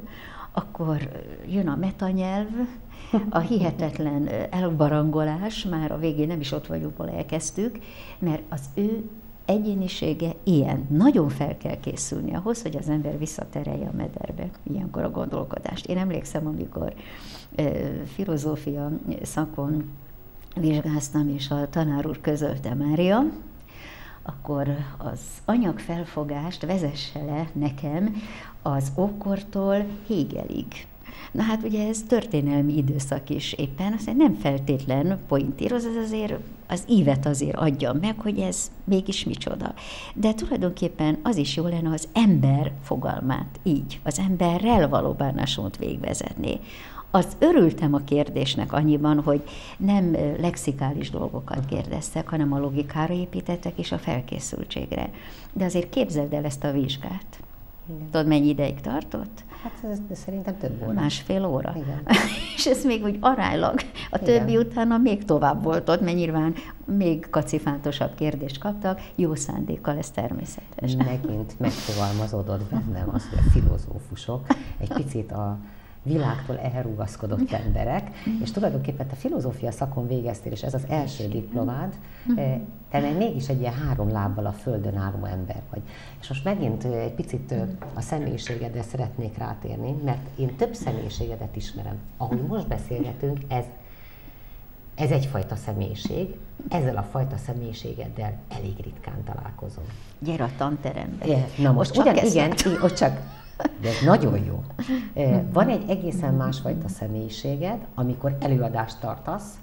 akkor jön a metanyelv, a hihetetlen elbarangolás, már a végén nem is ott vagyunk, hol elkezdtük, mert az ő egyénisége ilyen. Nagyon fel kell készülni ahhoz, hogy az ember visszaterelje a mederbe ilyenkor a gondolkodást. Én emlékszem, amikor filozófia szakon vizsgáztam, és a tanár úr közölte Mária, akkor az anyagfelfogást vezesse le nekem az ókortól Hegelig. Na hát ugye ez történelmi időszak is éppen, aztán nem feltétlen pointíroz, az ívet azért adja meg, hogy ez mégis micsoda. De tulajdonképpen az is jó lenne, az ember fogalmát így, az emberrel való bánásmódot végigvezetni. Az örültem a kérdésnek annyiban, hogy nem lexikális dolgokat kérdeztek, hanem a logikára építettek és a felkészültségre. De azért képzeld el ezt a vizsgát. Igen. Tudod, mennyi ideig tartott? Hát ez szerintem több óra. 1,5 óra. Igen. És ez még úgy aránylag. A többi Igen. utána még tovább volt ott, mert nyilván még kacifántosabb kérdést kaptak, jó szándékkal, ez természetes. Megint megfogalmazódott bennem az, hogy a filozófusok egy picit a világtól elrugaszkodott emberek, és tulajdonképpen te filozófia szakon végeztél, és ez az első diplomád, te mégis egy ilyen 3 lábbal a földön álló ember vagy. És most megint egy picit a személyiségedre szeretnék rátérni, mert én több személyiségedet ismerem. Ahogy most beszélgetünk, ez egyfajta személyiség, ezzel a fajta személyiségeddel elég ritkán találkozom. Gyere a tanterembe. Na most ugyan, igen, ott csak De ez nagyon jó. Van egy egészen másfajta személyiséged, amikor előadást tartasz.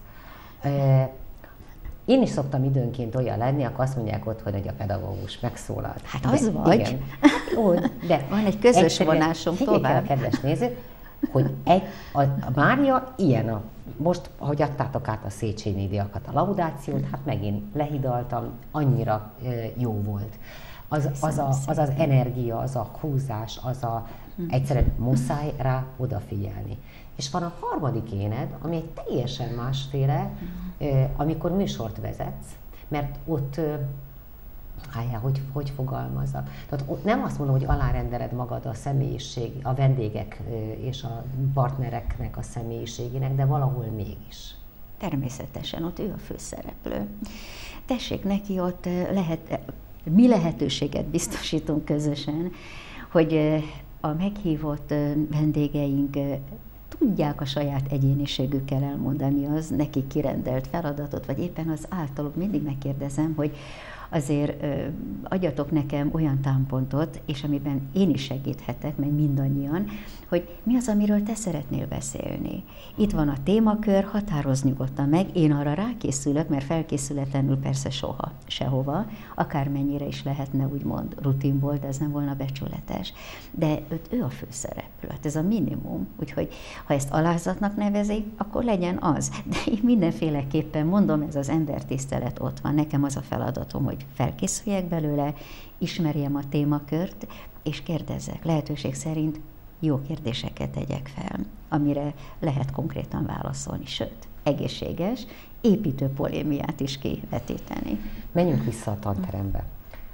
Én is szoktam időnként olyan lenni, akkor azt mondják ott, hogy a pedagógus megszólalt. Hát az vagy. Igen. Ó, de van egy közös vonásunk tovább. Kedves nézők, hogy a Mária ilyen most, ahogy adtátok át a Széchenyi díjakat, a laudációt, hát megint lehidaltam, annyira jó volt. Az energia, az a húzás, egyszerűen muszáj rá odafigyelni. És van a harmadik éned, ami egy teljesen másféle, amikor műsort vezetsz, mert ott, hogy fogalmazzak? Tehát ott nem azt mondom, hogy alárendeled magad a személyiség, a vendégek és a partnereknek a személyiségének, de valahol mégis. Természetesen, ott ő a főszereplő. Tessék neki ott mi lehetőséget biztosítunk közösen, hogy a meghívott vendégeink tudják a saját egyéniségükkel elmondani az nekik kirendelt feladatot, vagy éppen az általuk mindig megkérdezem, hogy azért adjatok nekem olyan támpontot, és amiben én is segíthetek, meg mindannyian, hogy mi az, amiről te szeretnél beszélni. Itt van a témakör, határozz nyugodtan meg, én arra rákészülök, mert felkészületlenül persze soha, sehova, akármennyire is lehetne úgymond rutinból, de ez nem volna becsületes. De ő a főszereplő, hát ez a minimum, úgyhogy ha ezt alázatnak nevezik, akkor legyen az. De én mindenféleképpen mondom, ez az embertisztelet ott van, nekem az a feladatom, hogy felkészüljek belőle, ismerjem a témakört, és kérdezzek, lehetőség szerint jó kérdéseket tegyek fel, amire lehet konkrétan válaszolni, sőt, egészséges, építő polémiát is kivetíteni. Menjünk vissza a tanterembe.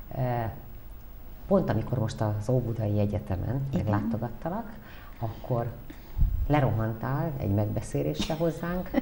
Pont amikor most az Óbudai Egyetemen meglátogattalak, akkor lerohantál egy megbeszélésre hozzánk,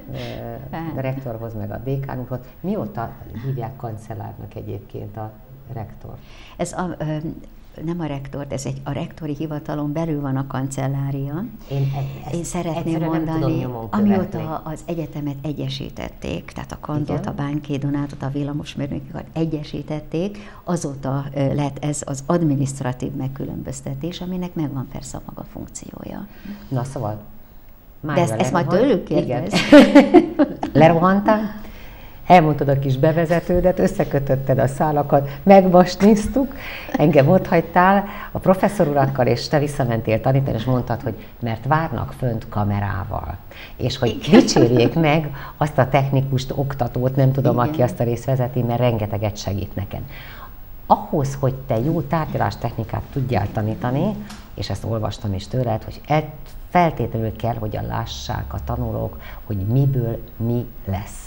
a rektorhoz, meg a dékánukhoz. Mióta hívják kancellárnak egyébként a rektort? Ez nem a rektort, a rektori hivatalon belül van a kancellária. Én szeretném mondani, amióta az egyetemet egyesítették, tehát a Kantot, a Bánki Donátot, a villamosmérnököket egyesítették, azóta lett ez az adminisztratív megkülönböztetés, aminek megvan persze a maga funkciója. Na szóval, de ezt majd tőlük kérdez. Lerohantál? Elmondtad a kis bevezetődet, összekötötted a szálakat, megvasniztuk, engem otthagytál a professzor urakkal, és te visszamentél tanítani, és mondtad, hogy mert várnak fönt kamerával. És hogy dicsérjék meg azt a technikust, oktatót, nem tudom, aki azt a részt vezeti, mert rengeteget segít neked. Ahhoz, hogy te jó tárgyalástechnikát tudjál tanítani, és ezt olvastam is tőled, hogy feltétlenül kell, hogy lássák a tanulók, hogy miből mi lesz.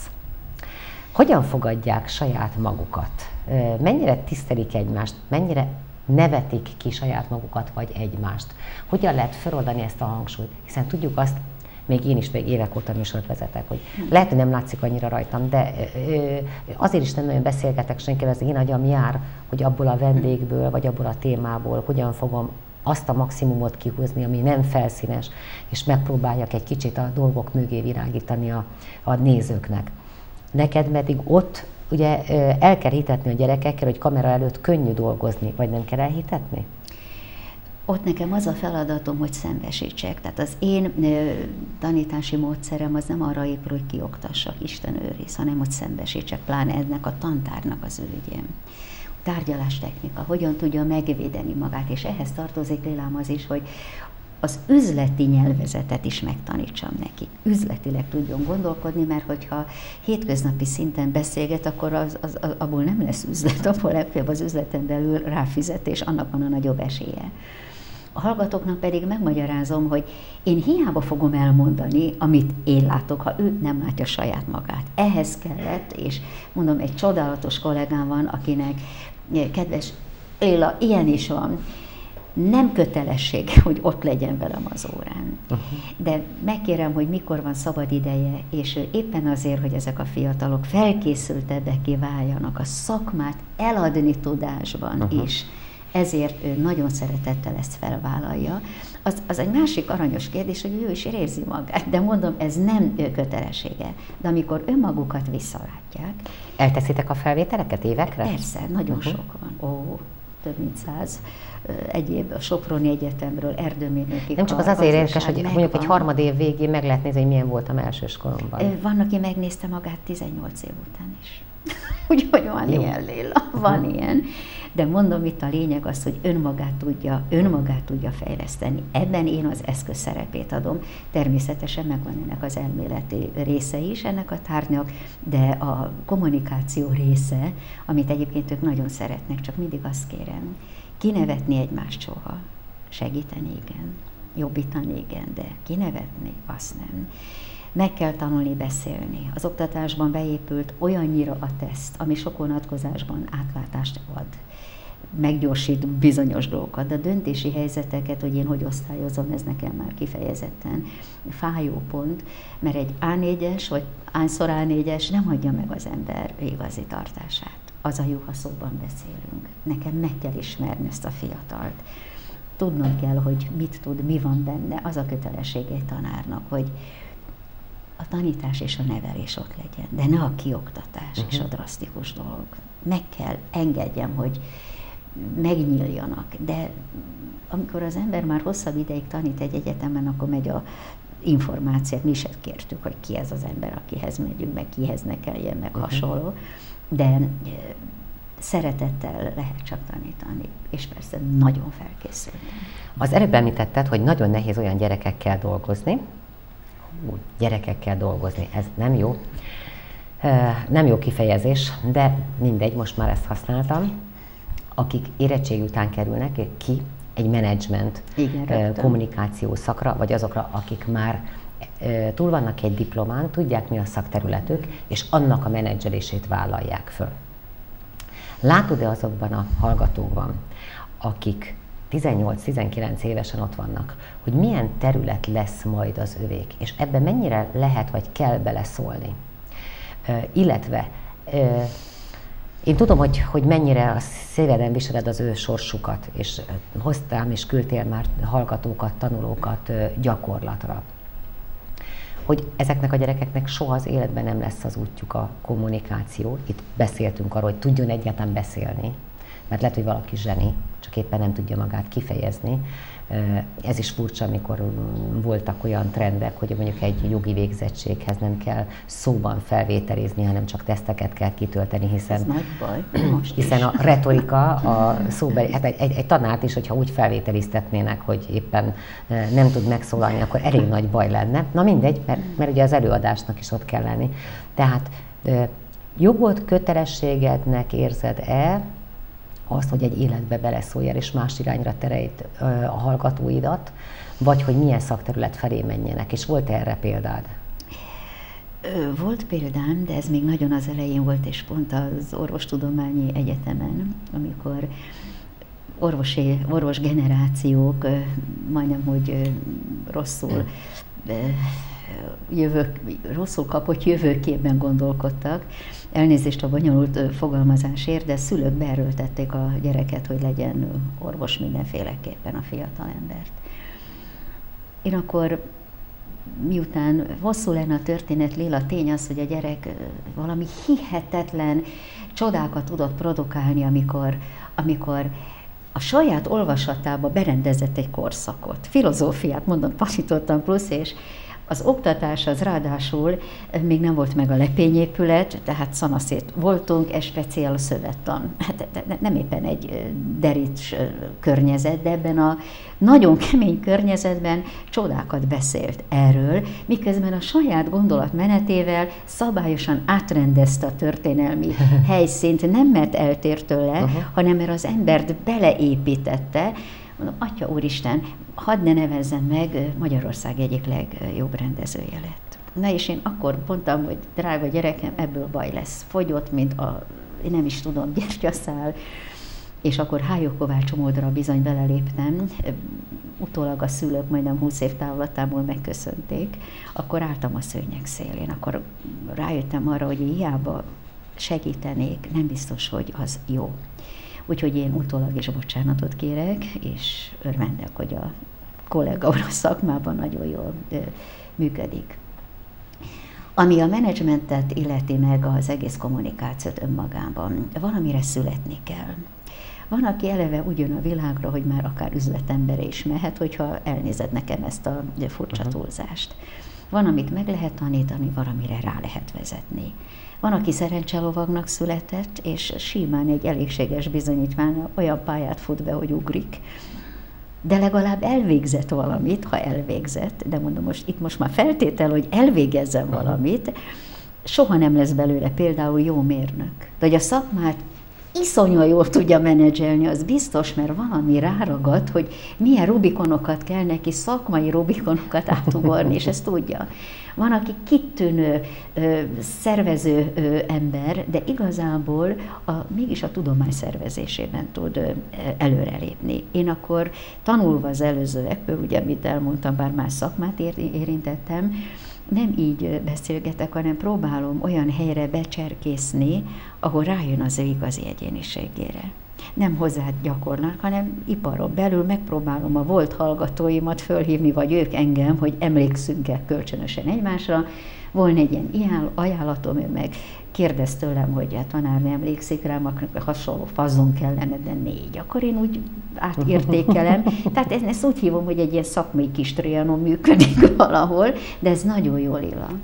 Hogyan fogadják saját magukat? Mennyire tisztelik egymást? Mennyire nevetik ki saját magukat vagy egymást? Hogyan lehet feloldani ezt a hangsúlyt? Hiszen tudjuk azt, még én is még évek óta műsort vezetek, hogy lehet, hogy nem látszik annyira rajtam, de azért is nem nagyon beszélgetek senkivel, az én agyam jár, hogy abból a vendégből, vagy abból a témából hogyan fogom azt a maximumot kihúzni, ami nem felszínes, és megpróbáljak egy kicsit a dolgok mögé virágítani a nézőknek. Neked pedig ott ugye el kell hitetni a gyerekekkel, hogy kamera előtt könnyű dolgozni, vagy nem kell elhitetni? Ott nekem az a feladatom, hogy szembesítsek. Tehát az én tanítási módszerem az nem arra épül, hogy kioktassak, Isten őriz, hanem hogy szembesítsek, pláne ennek a tantárnak az ügyén. Tárgyalástechnika, hogyan tudja megvédeni magát, és ehhez tartozik Lélám az is, hogy az üzleti nyelvezetet is megtanítsam neki. Üzletileg tudjon gondolkodni, mert hogyha hétköznapi szinten beszélget, akkor abból nem lesz üzlet, abból legfeljebb az üzleten belül ráfizetés, annak van a nagyobb esélye. A hallgatóknak pedig megmagyarázom, hogy én hiába fogom elmondani, amit én látok, ha ő nem látja saját magát. Ehhez kellett, és mondom, egy csodálatos kollégám van, akinek, kedves Léla, ilyen is van, nem kötelesség, hogy ott legyen velem az órán. De megkérem, hogy mikor van szabad ideje, és éppen azért, hogy ezek a fiatalok felkészültebbek váljanak a szakmát eladni tudásban is, ezért ő nagyon szeretettel ezt felvállalja. Az egy másik aranyos kérdés, hogy ő is érzi magát, de mondom, ez nem kötelessége. De amikor önmagukat visszalátják... Elteszitek a felvételeket évekre? Persze, nagyon sok van. több mint 100 egyéb, a Soproni Egyetemről, erdőmérnöki. Nem csak az azért érdekes, hogy mondjuk egy harmadév végén meg lehet nézni, hogy milyen voltam elsőskoromban. Van, aki megnézte magát 18 év után is. Úgyhogy van ilyen, Lilla, van ilyen. De mondom, itt a lényeg az, hogy önmagát tudja fejleszteni. Ebben én az eszköz szerepét adom. Természetesen megvan ennek az elméleti része is, ennek a tárgyak, de a kommunikáció része, amit egyébként ők nagyon szeretnek, csak mindig azt kérem, kinevetni egymást soha, segíteni igen, jobbítani igen, de kinevetni azt nem. Meg kell tanulni beszélni. Az oktatásban beépült olyannyira a teszt, ami sok vonatkozásban átlátást ad. Meggyorsít bizonyos dolgokat, de a döntési helyzeteket, hogy én hogy osztályozom, ez nekem már kifejezetten fájó pont, mert egy A4-es vagy A4-es nem adja meg az ember igazi tartását. Az a jó, ha szóban beszélünk. Nekem meg kell ismerni ezt a fiatalt. Tudnom kell, hogy mit tud, mi van benne. Az a kötelessége egy tanárnak, hogy a tanítás és a nevelés ott legyen, de ne a kioktatás és a drasztikus dolog. Meg kell engedjem, hogy megnyíljanak, de amikor az ember már hosszabb ideig tanít egy egyetemen, akkor megy a információt, mi is kértük, hogy ki ez az ember, akihez megyünk, meg kihez ne kelljen, meg hasonló, de szeretettel lehet csak tanítani, és persze nagyon felkészültem. Az előbb említetted, hogy nagyon nehéz olyan gyerekekkel dolgozni, ez nem jó. Nem jó kifejezés, de mindegy, most már ezt használtam. Akik érettség után kerülnek ki egy menedzsment kommunikáció szakra, vagy azokra, akik már túl vannak egy diplomán, tudják, mi a szakterületük, és annak a menedzselését vállalják föl. Látod-e azokban a hallgatókban, akik 18-19 évesen ott vannak, hogy milyen terület lesz majd az övék, és ebben mennyire lehet vagy kell beleszólni. Illetve én tudom, hogy mennyire a szíveden viseled az ő sorsukat, és hoztál és küldtél már hallgatókat, tanulókat gyakorlatra. Hogy ezeknek a gyerekeknek soha az életben nem lesz az útjuk a kommunikáció. Itt beszéltünk arról, hogy tudjon egyáltalán beszélni, mert lehet, hogy valaki zseni, csak éppen nem tudja magát kifejezni. Ez is furcsa, amikor voltak olyan trendek, hogy mondjuk egy jogi végzettséghez nem kell szóban felvételizni, hanem csak teszteket kell kitölteni, hiszen, ez nagy baj. Hiszen a retorika, a szóbeli, hát egy tanárt is, hogyha úgy felvételiztetnének, hogy éppen nem tud megszólalni, akkor elég nagy baj lenne. Na mindegy, mert ugye az előadásnak is ott kell lenni. Tehát jogot, kötelességednek érzed-e azt, hogy egy életbe beleszóljál és más irányra tereld a hallgatóidat, vagy hogy milyen szakterület felé menjenek, és volt erre példád? Volt példám, de ez még nagyon az elején volt, és pont az Orvostudományi Egyetemen, amikor orvos generációk majdnem, hogy rosszul kapott jövőképben gondolkodtak. Elnézést a bonyolult fogalmazásért, de szülők beerőltették a gyereket, hogy legyen orvos mindenféleképpen a fiatal embert. Én akkor, miután hosszú lenne a történet, Lilla, tény az, hogy a gyerek valami hihetetlen csodákat tudott produkálni, amikor a saját olvasatába berendezett egy korszakot. Filozófiát, mondom, tanítottam plusz, és az oktatás az ráadásul még nem volt meg a lepényépület, tehát szanaszét voltunk, ez speciál szövettan. Hát nem éppen egy deríts környezet, de ebben a nagyon kemény környezetben csodákat beszélt erről, miközben a saját gondolatmenetével szabályosan átrendezte a történelmi helyszínt, nem mert eltér tőle, hanem mert az embert beleépítette. Mondom, Atya Úristen, hadd ne nevezzem meg, Magyarország egyik legjobb rendezője lett. Na és én akkor mondtam, hogy drága gyerekem, ebből baj lesz. Fogyott, mint én nem is tudom, gyertyaszál, és akkor Hájó Kovács módra bizony beleléptem, utólag a szülők majdnem 20 év távlatából megköszönték, akkor álltam a szőnyeg szélén, akkor rájöttem arra, hogy hiába segítenék, nem biztos, hogy az jó. Úgyhogy én utólag is bocsánatot kérek, és örvendek, hogy a kollega úr a szakmában nagyon jól működik. Ami a menedzsmentet illeti meg az egész kommunikációt önmagában, valamire születni kell. Van, aki eleve úgy jön a világra, hogy már akár üzletembere is mehet, hogyha elnézed nekem ezt a furcsa túlzást. Van, amit meg lehet tanítani, valamire rá lehet vezetni. Van, aki szerencselovagnak született, és simán egy elégséges bizonyítvány olyan pályát fut be, hogy ugrik, de legalább elvégzett valamit, ha elvégzett, de mondom, itt most már feltétel, hogy elvégezzen valamit, soha nem lesz belőle például jó mérnök. De hogy a szakmát iszonyúan jól tudja menedzselni, az biztos, mert valami ráragad, hogy milyen rubikonokat kell neki, szakmai rubikonokat átugorni, és ezt tudja. Van, aki kitűnő szervező ember, de igazából mégis a tudomány szervezésében tud előrelépni. Én akkor tanulva az előzőekből, ugye, amit elmondtam, bár más szakmát érintettem, nem így beszélgetek, hanem próbálom olyan helyre becserkészni, ahol rájön az ő igazi egyéniségére. Nem hozzá gyakornak, hanem iparon belül megpróbálom a volt hallgatóimat fölhívni, vagy ők engem, hogy emlékszünk-e kölcsönösen egymásra. Volna egy ilyen ajánlatom, ő meg kérdez tőlem, hogy a tanár nem emlékszik rám, akkor hasonló fazon kellene, de 4. Akkor én úgy átértékelem. Tehát ezt úgy hívom, hogy egy ilyen szakmai kis trianon működik valahol, de ez nagyon jól illan.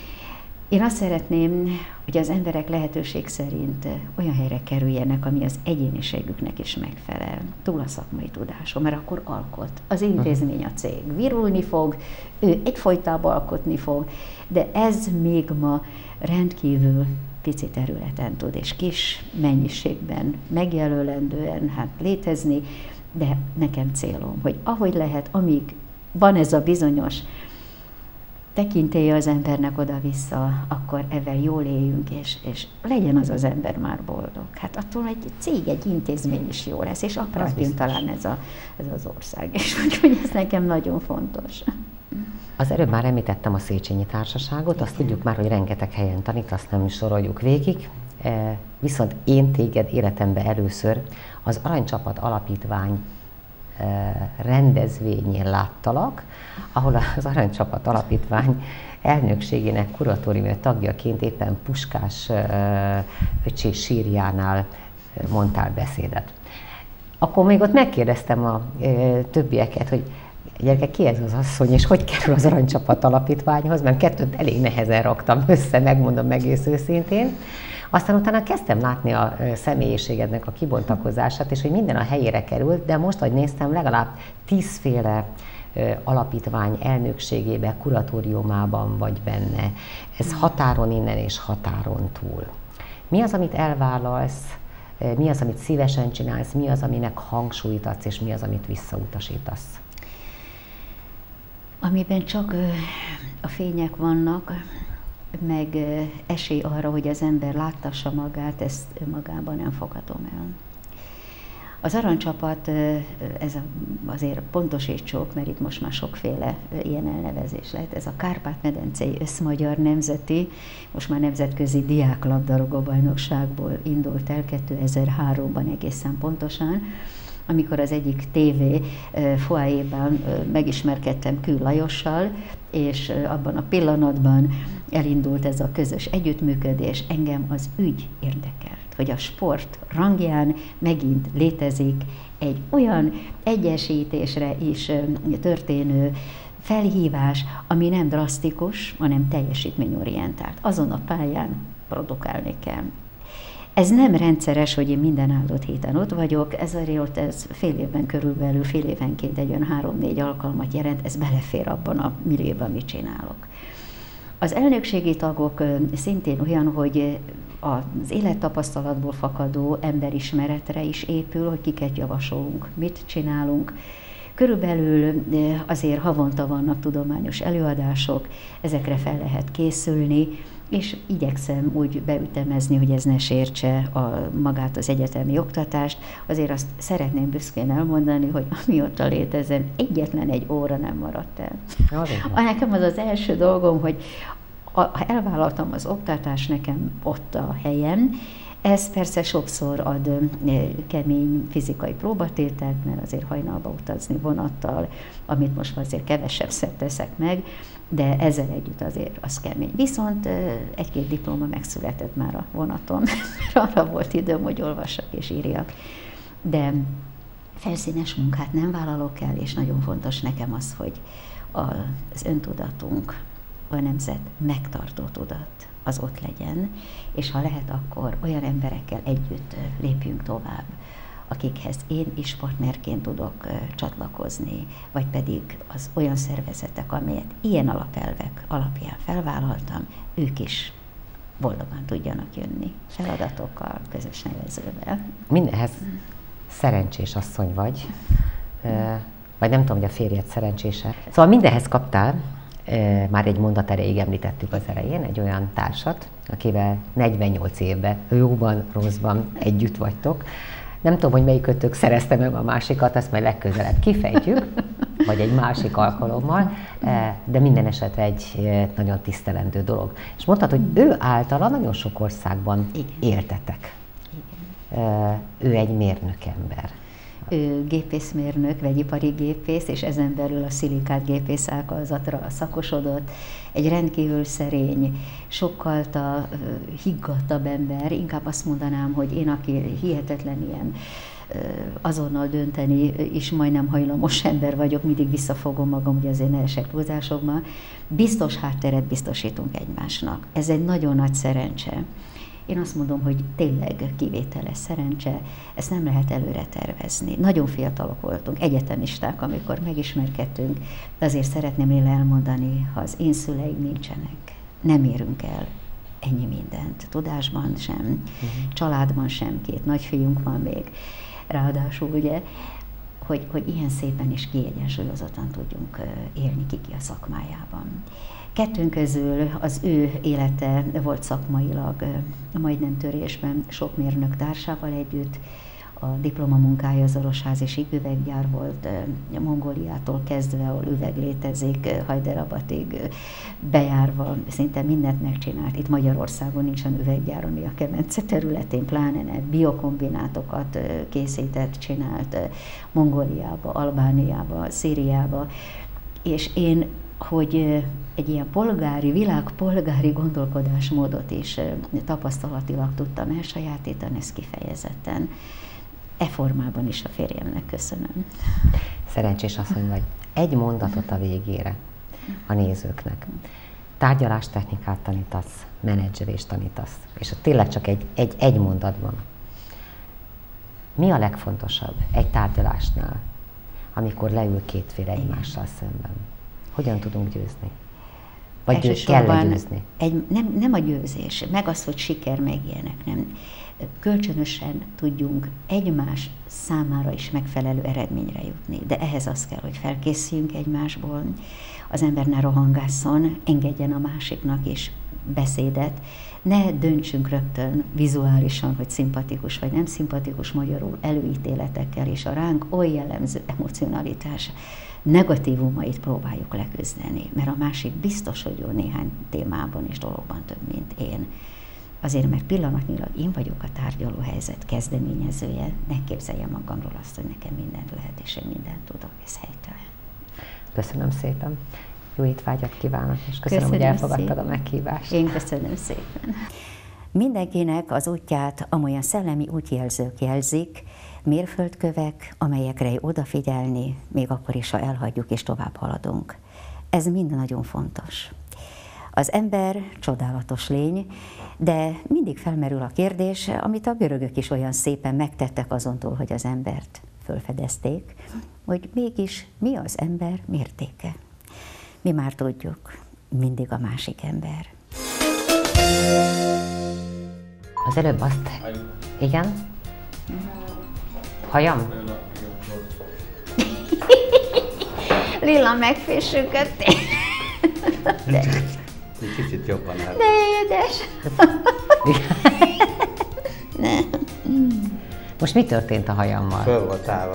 Én azt szeretném, hogy az emberek lehetőség szerint olyan helyre kerüljenek, ami az egyéniségüknek is megfelel, túl a szakmai tudáson, mert akkor alkot. Az intézmény, a cég virulni fog, ő egyfolytában alkotni fog, de ez még ma rendkívül pici területen tud, és kis mennyiségben megjelölendően létezni, de nekem célom, hogy ahogy lehet, amíg van ez a bizonyos tekintélye az embernek oda-vissza, akkor ebben jól éljünk, és legyen az az ember már boldog. Hát attól egy cég, egy intézmény is jó lesz, és apráként talán ez az ország. És úgyhogy ez nekem nagyon fontos. Az előbb már említettem a Széchenyi Társaságot, azt tudjuk már, hogy rengeteg helyen tanít, azt nem is soroljuk végig. Viszont én téged életemben először az Aranycsapat Alapítvány rendezvényén láttalak, ahol az Aranycsapat Alapítvány elnökségének kuratóriumi tagjaként éppen Puskás öcsé sírjánál mondtál beszédet. Akkor még ott megkérdeztem a többieket, hogy gyerekek, ki ez az asszony, és hogy kerül az Aranycsapat Alapítványhoz, mert kettőt elég nehezen raktam össze, megmondom egész őszintén. Aztán utána kezdtem látni a személyiségednek a kibontakozását, és hogy minden a helyére került, de most, ahogy néztem, legalább 10 féle alapítvány elnökségében, kuratóriumában vagy benne. Ez határon innen és határon túl. Mi az, amit elvállalsz, mi az, amit szívesen csinálsz, mi az, aminek hangsúlyt adsz, és mi az, amit visszautasítasz? Amiben csak a fények vannak, meg esély arra, hogy az ember láttassa magát, ezt magában nem fogadom el. Az Aranycsapat, ez azért pontosítsuk, mert itt most már sokféle ilyen elnevezés lehet. Ez a Kárpát-medencei Összmagyar Nemzeti, most már nemzetközi diáklabdarúgó-bajnokságból indult el 2003-ban egészen pontosan, amikor az egyik TV foajében megismerkedtem Kül Lajossal, és abban a pillanatban elindult ez a közös együttműködés. Engem az ügy érdekelt, hogy a sport rangján megint létezik egy olyan egyesítésre is történő felhívás, ami nem drasztikus, hanem teljesítményorientált. Azon a pályán produkálni kell. Ez nem rendszeres, hogy én minden áldott héten ott vagyok, ez fél évben körülbelül, fél évenként egy olyan 3-4 alkalmat jelent, ez belefér abban a millióban, amit csinálok. Az elnökségi tagok szintén olyan, hogy az élettapasztalatból fakadó emberismeretre is épül, hogy kiket javasolunk, mit csinálunk. Körülbelül azért havonta vannak tudományos előadások, ezekre fel lehet készülni, és igyekszem úgy beütemezni, hogy ez ne sértse magát az egyetemi oktatást. Azért azt szeretném büszkén elmondani, hogy amióta létezem, egyetlen egy óra nem maradt el. Nekem az első dolgom, hogy ha elvállaltam az oktatást, nekem ott a helyem. Ez persze sokszor ad kemény fizikai próbatételt, mert azért hajnalba utazni vonattal, amit most azért kevesebbszer teszek meg, de ezzel együtt azért az kemény. Viszont 1-2 diploma megszületett már a vonaton, mert arra volt időm, hogy olvassak és írjak. de felszínes munkát nem vállalok el, és nagyon fontos nekem az, hogy az öntudatunk, a nemzet megtartó tudat az ott legyen, és ha lehet, akkor olyan emberekkel együtt lépjünk tovább, akikhez én is partnerként tudok csatlakozni, vagy pedig az olyan szervezetek, amelyet ilyen alapelvek alapján felvállaltam, ők is boldogan tudjanak jönni feladatokkal, közös nevezővel. Mindenhez szerencsés asszony vagy nem tudom, hogy a férjed szerencsése. Szóval mindenhez kaptál, már egy mondat erejéig említettük az elején, egy olyan társat, akivel 48 évben, jóban, rosszban együtt vagytok. Nem tudom, hogy melyikötök szerezte meg a másikat, azt majd legközelebb kifejtjük, vagy egy másik alkalommal, de minden esetre egy nagyon tisztelendő dolog. És mondtad, hogy ő általa nagyon sok országban éltetek. Igen. Ő egy mérnök ember. Ő gépészmérnök, vegyipari gépész, és ezen belül a szilikát gépész ágazatra szakosodott. Egy rendkívül szerény, sokkal higgadtabb ember, inkább azt mondanám, hogy én, aki hihetetlen ilyen azonnal dönteni is majdnem hajlamos ember vagyok, mindig visszafogom magam, hogy azért ne esek túlzásokba. Biztos hátteret biztosítunk egymásnak. Ez egy nagyon nagy szerencse. Én azt mondom, hogy tényleg kivételes szerencse, ezt nem lehet előre tervezni. Nagyon fiatalok voltunk, egyetemisták, amikor megismerkedtünk, de azért szeretném én elmondani, ha az én szüleim nincsenek, nem érünk el ennyi mindent. Tudásban sem, családban sem, 2 nagyfiunk van még, ráadásul ugye, hogy ilyen szépen és kiegyensúlyozottan tudjunk élni ki a szakmájában. Kettőnk közül az ő élete volt szakmailag majdnem törésben, sok mérnök társával együtt. A diplomamunkája az Orosház és Ígüveggyár volt, Mongóliától kezdve, ahol üveg létezik, Hajderabadig bejárva, szinte mindent megcsinált. Itt Magyarországon nincsen üveggyár, ami a Kemence területén, pláne ne, biokombinátokat készített, csinált Mongóliába, Albániába, Szíriába, és én, hogy egy ilyen világpolgári gondolkodásmódot is tapasztalatilag tudtam elsajátítani, ezt kifejezetten. E formában is a férjemnek köszönöm. Szerencsés asszony vagy. Egy mondatot a végére a nézőknek. Tárgyalástechnikát tanítasz, menedzselést tanítasz, és tényleg csak egy mondatban. Mi a legfontosabb egy tárgyalásnál, amikor leül 2 fél egymással szemben? Hogyan tudunk győzni? Vagy kell győzni? Nem a győzés, meg az, hogy siker, meg ilyenek, nem. Kölcsönösen tudjunk egymás számára is megfelelő eredményre jutni. De ehhez az kell, hogy felkészüljünk egymásból, az ember ne rohangásszon, engedjen a másiknak is beszédet, ne döntsünk rögtön vizuálisan, hogy szimpatikus vagy nem szimpatikus, magyarul előítéletekkel, és a ránk oly jellemző emocionalitás negatívumait próbáljuk leküzdeni, mert a másik biztos, hogy jó néhány témában és dologban több, mint én. Azért, mert pillanatnyilag én vagyok a tárgyaló helyzet kezdeményezője, ne képzeljem magamról azt, hogy nekem mindent lehet, és én mindent tudok, ez helytelen. Köszönöm szépen. Jó étvágyat kívánok, és köszönöm, hogy elfogadtad szépen a meghívást. Én köszönöm szépen. Mindenkinek az útját amolyan szellemi útjelzők jelzik, mérföldkövek, amelyekre odafigyelni, még akkor is, ha elhagyjuk és tovább haladunk. Ez mind nagyon fontos. Az ember csodálatos lény, de mindig felmerül a kérdés, amit a görögök is olyan szépen megtettek azontól, hogy az embert fölfedezték, hogy mégis mi az ember mértéke. Mi már tudjuk, mindig a másik ember. Az előbb azt... Igen? Hajam? Lilla megfésüket. Egy kicsit jobban el. De édes! Most mi történt a hajammal? Föl volt állva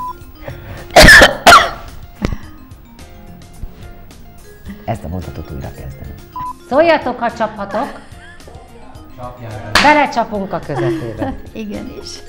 Ezt a mondatot újra kezdeni. Szóljatok, ha csaphatok! Belecsapunk a közepébe. Igenis.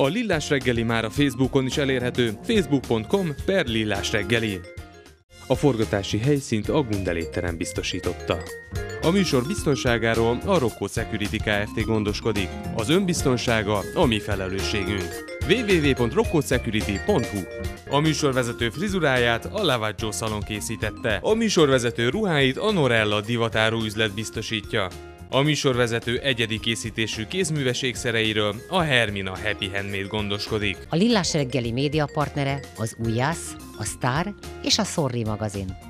Lillás reggeli már a Facebookon is elérhető, facebook.com/lillásreggeli. A forgatási helyszínt a Gundel étterem biztosította. A műsor biztonságáról a Rocco Security Kft. Gondoskodik. Az önbiztonsága a mi felelősségünk. www.roccosecurity.hu. A műsorvezető frizuráját a Lavaggio szalon készítette. A műsorvezető ruháit a Norella divatáru üzlet biztosítja. A műsorvezető egyedi készítésű kézműves ékszereiről a Hermina Happy Handmade gondoskodik. A Lillás reggeli média partnere az Újjász, a Sztár és a Sorry magazin.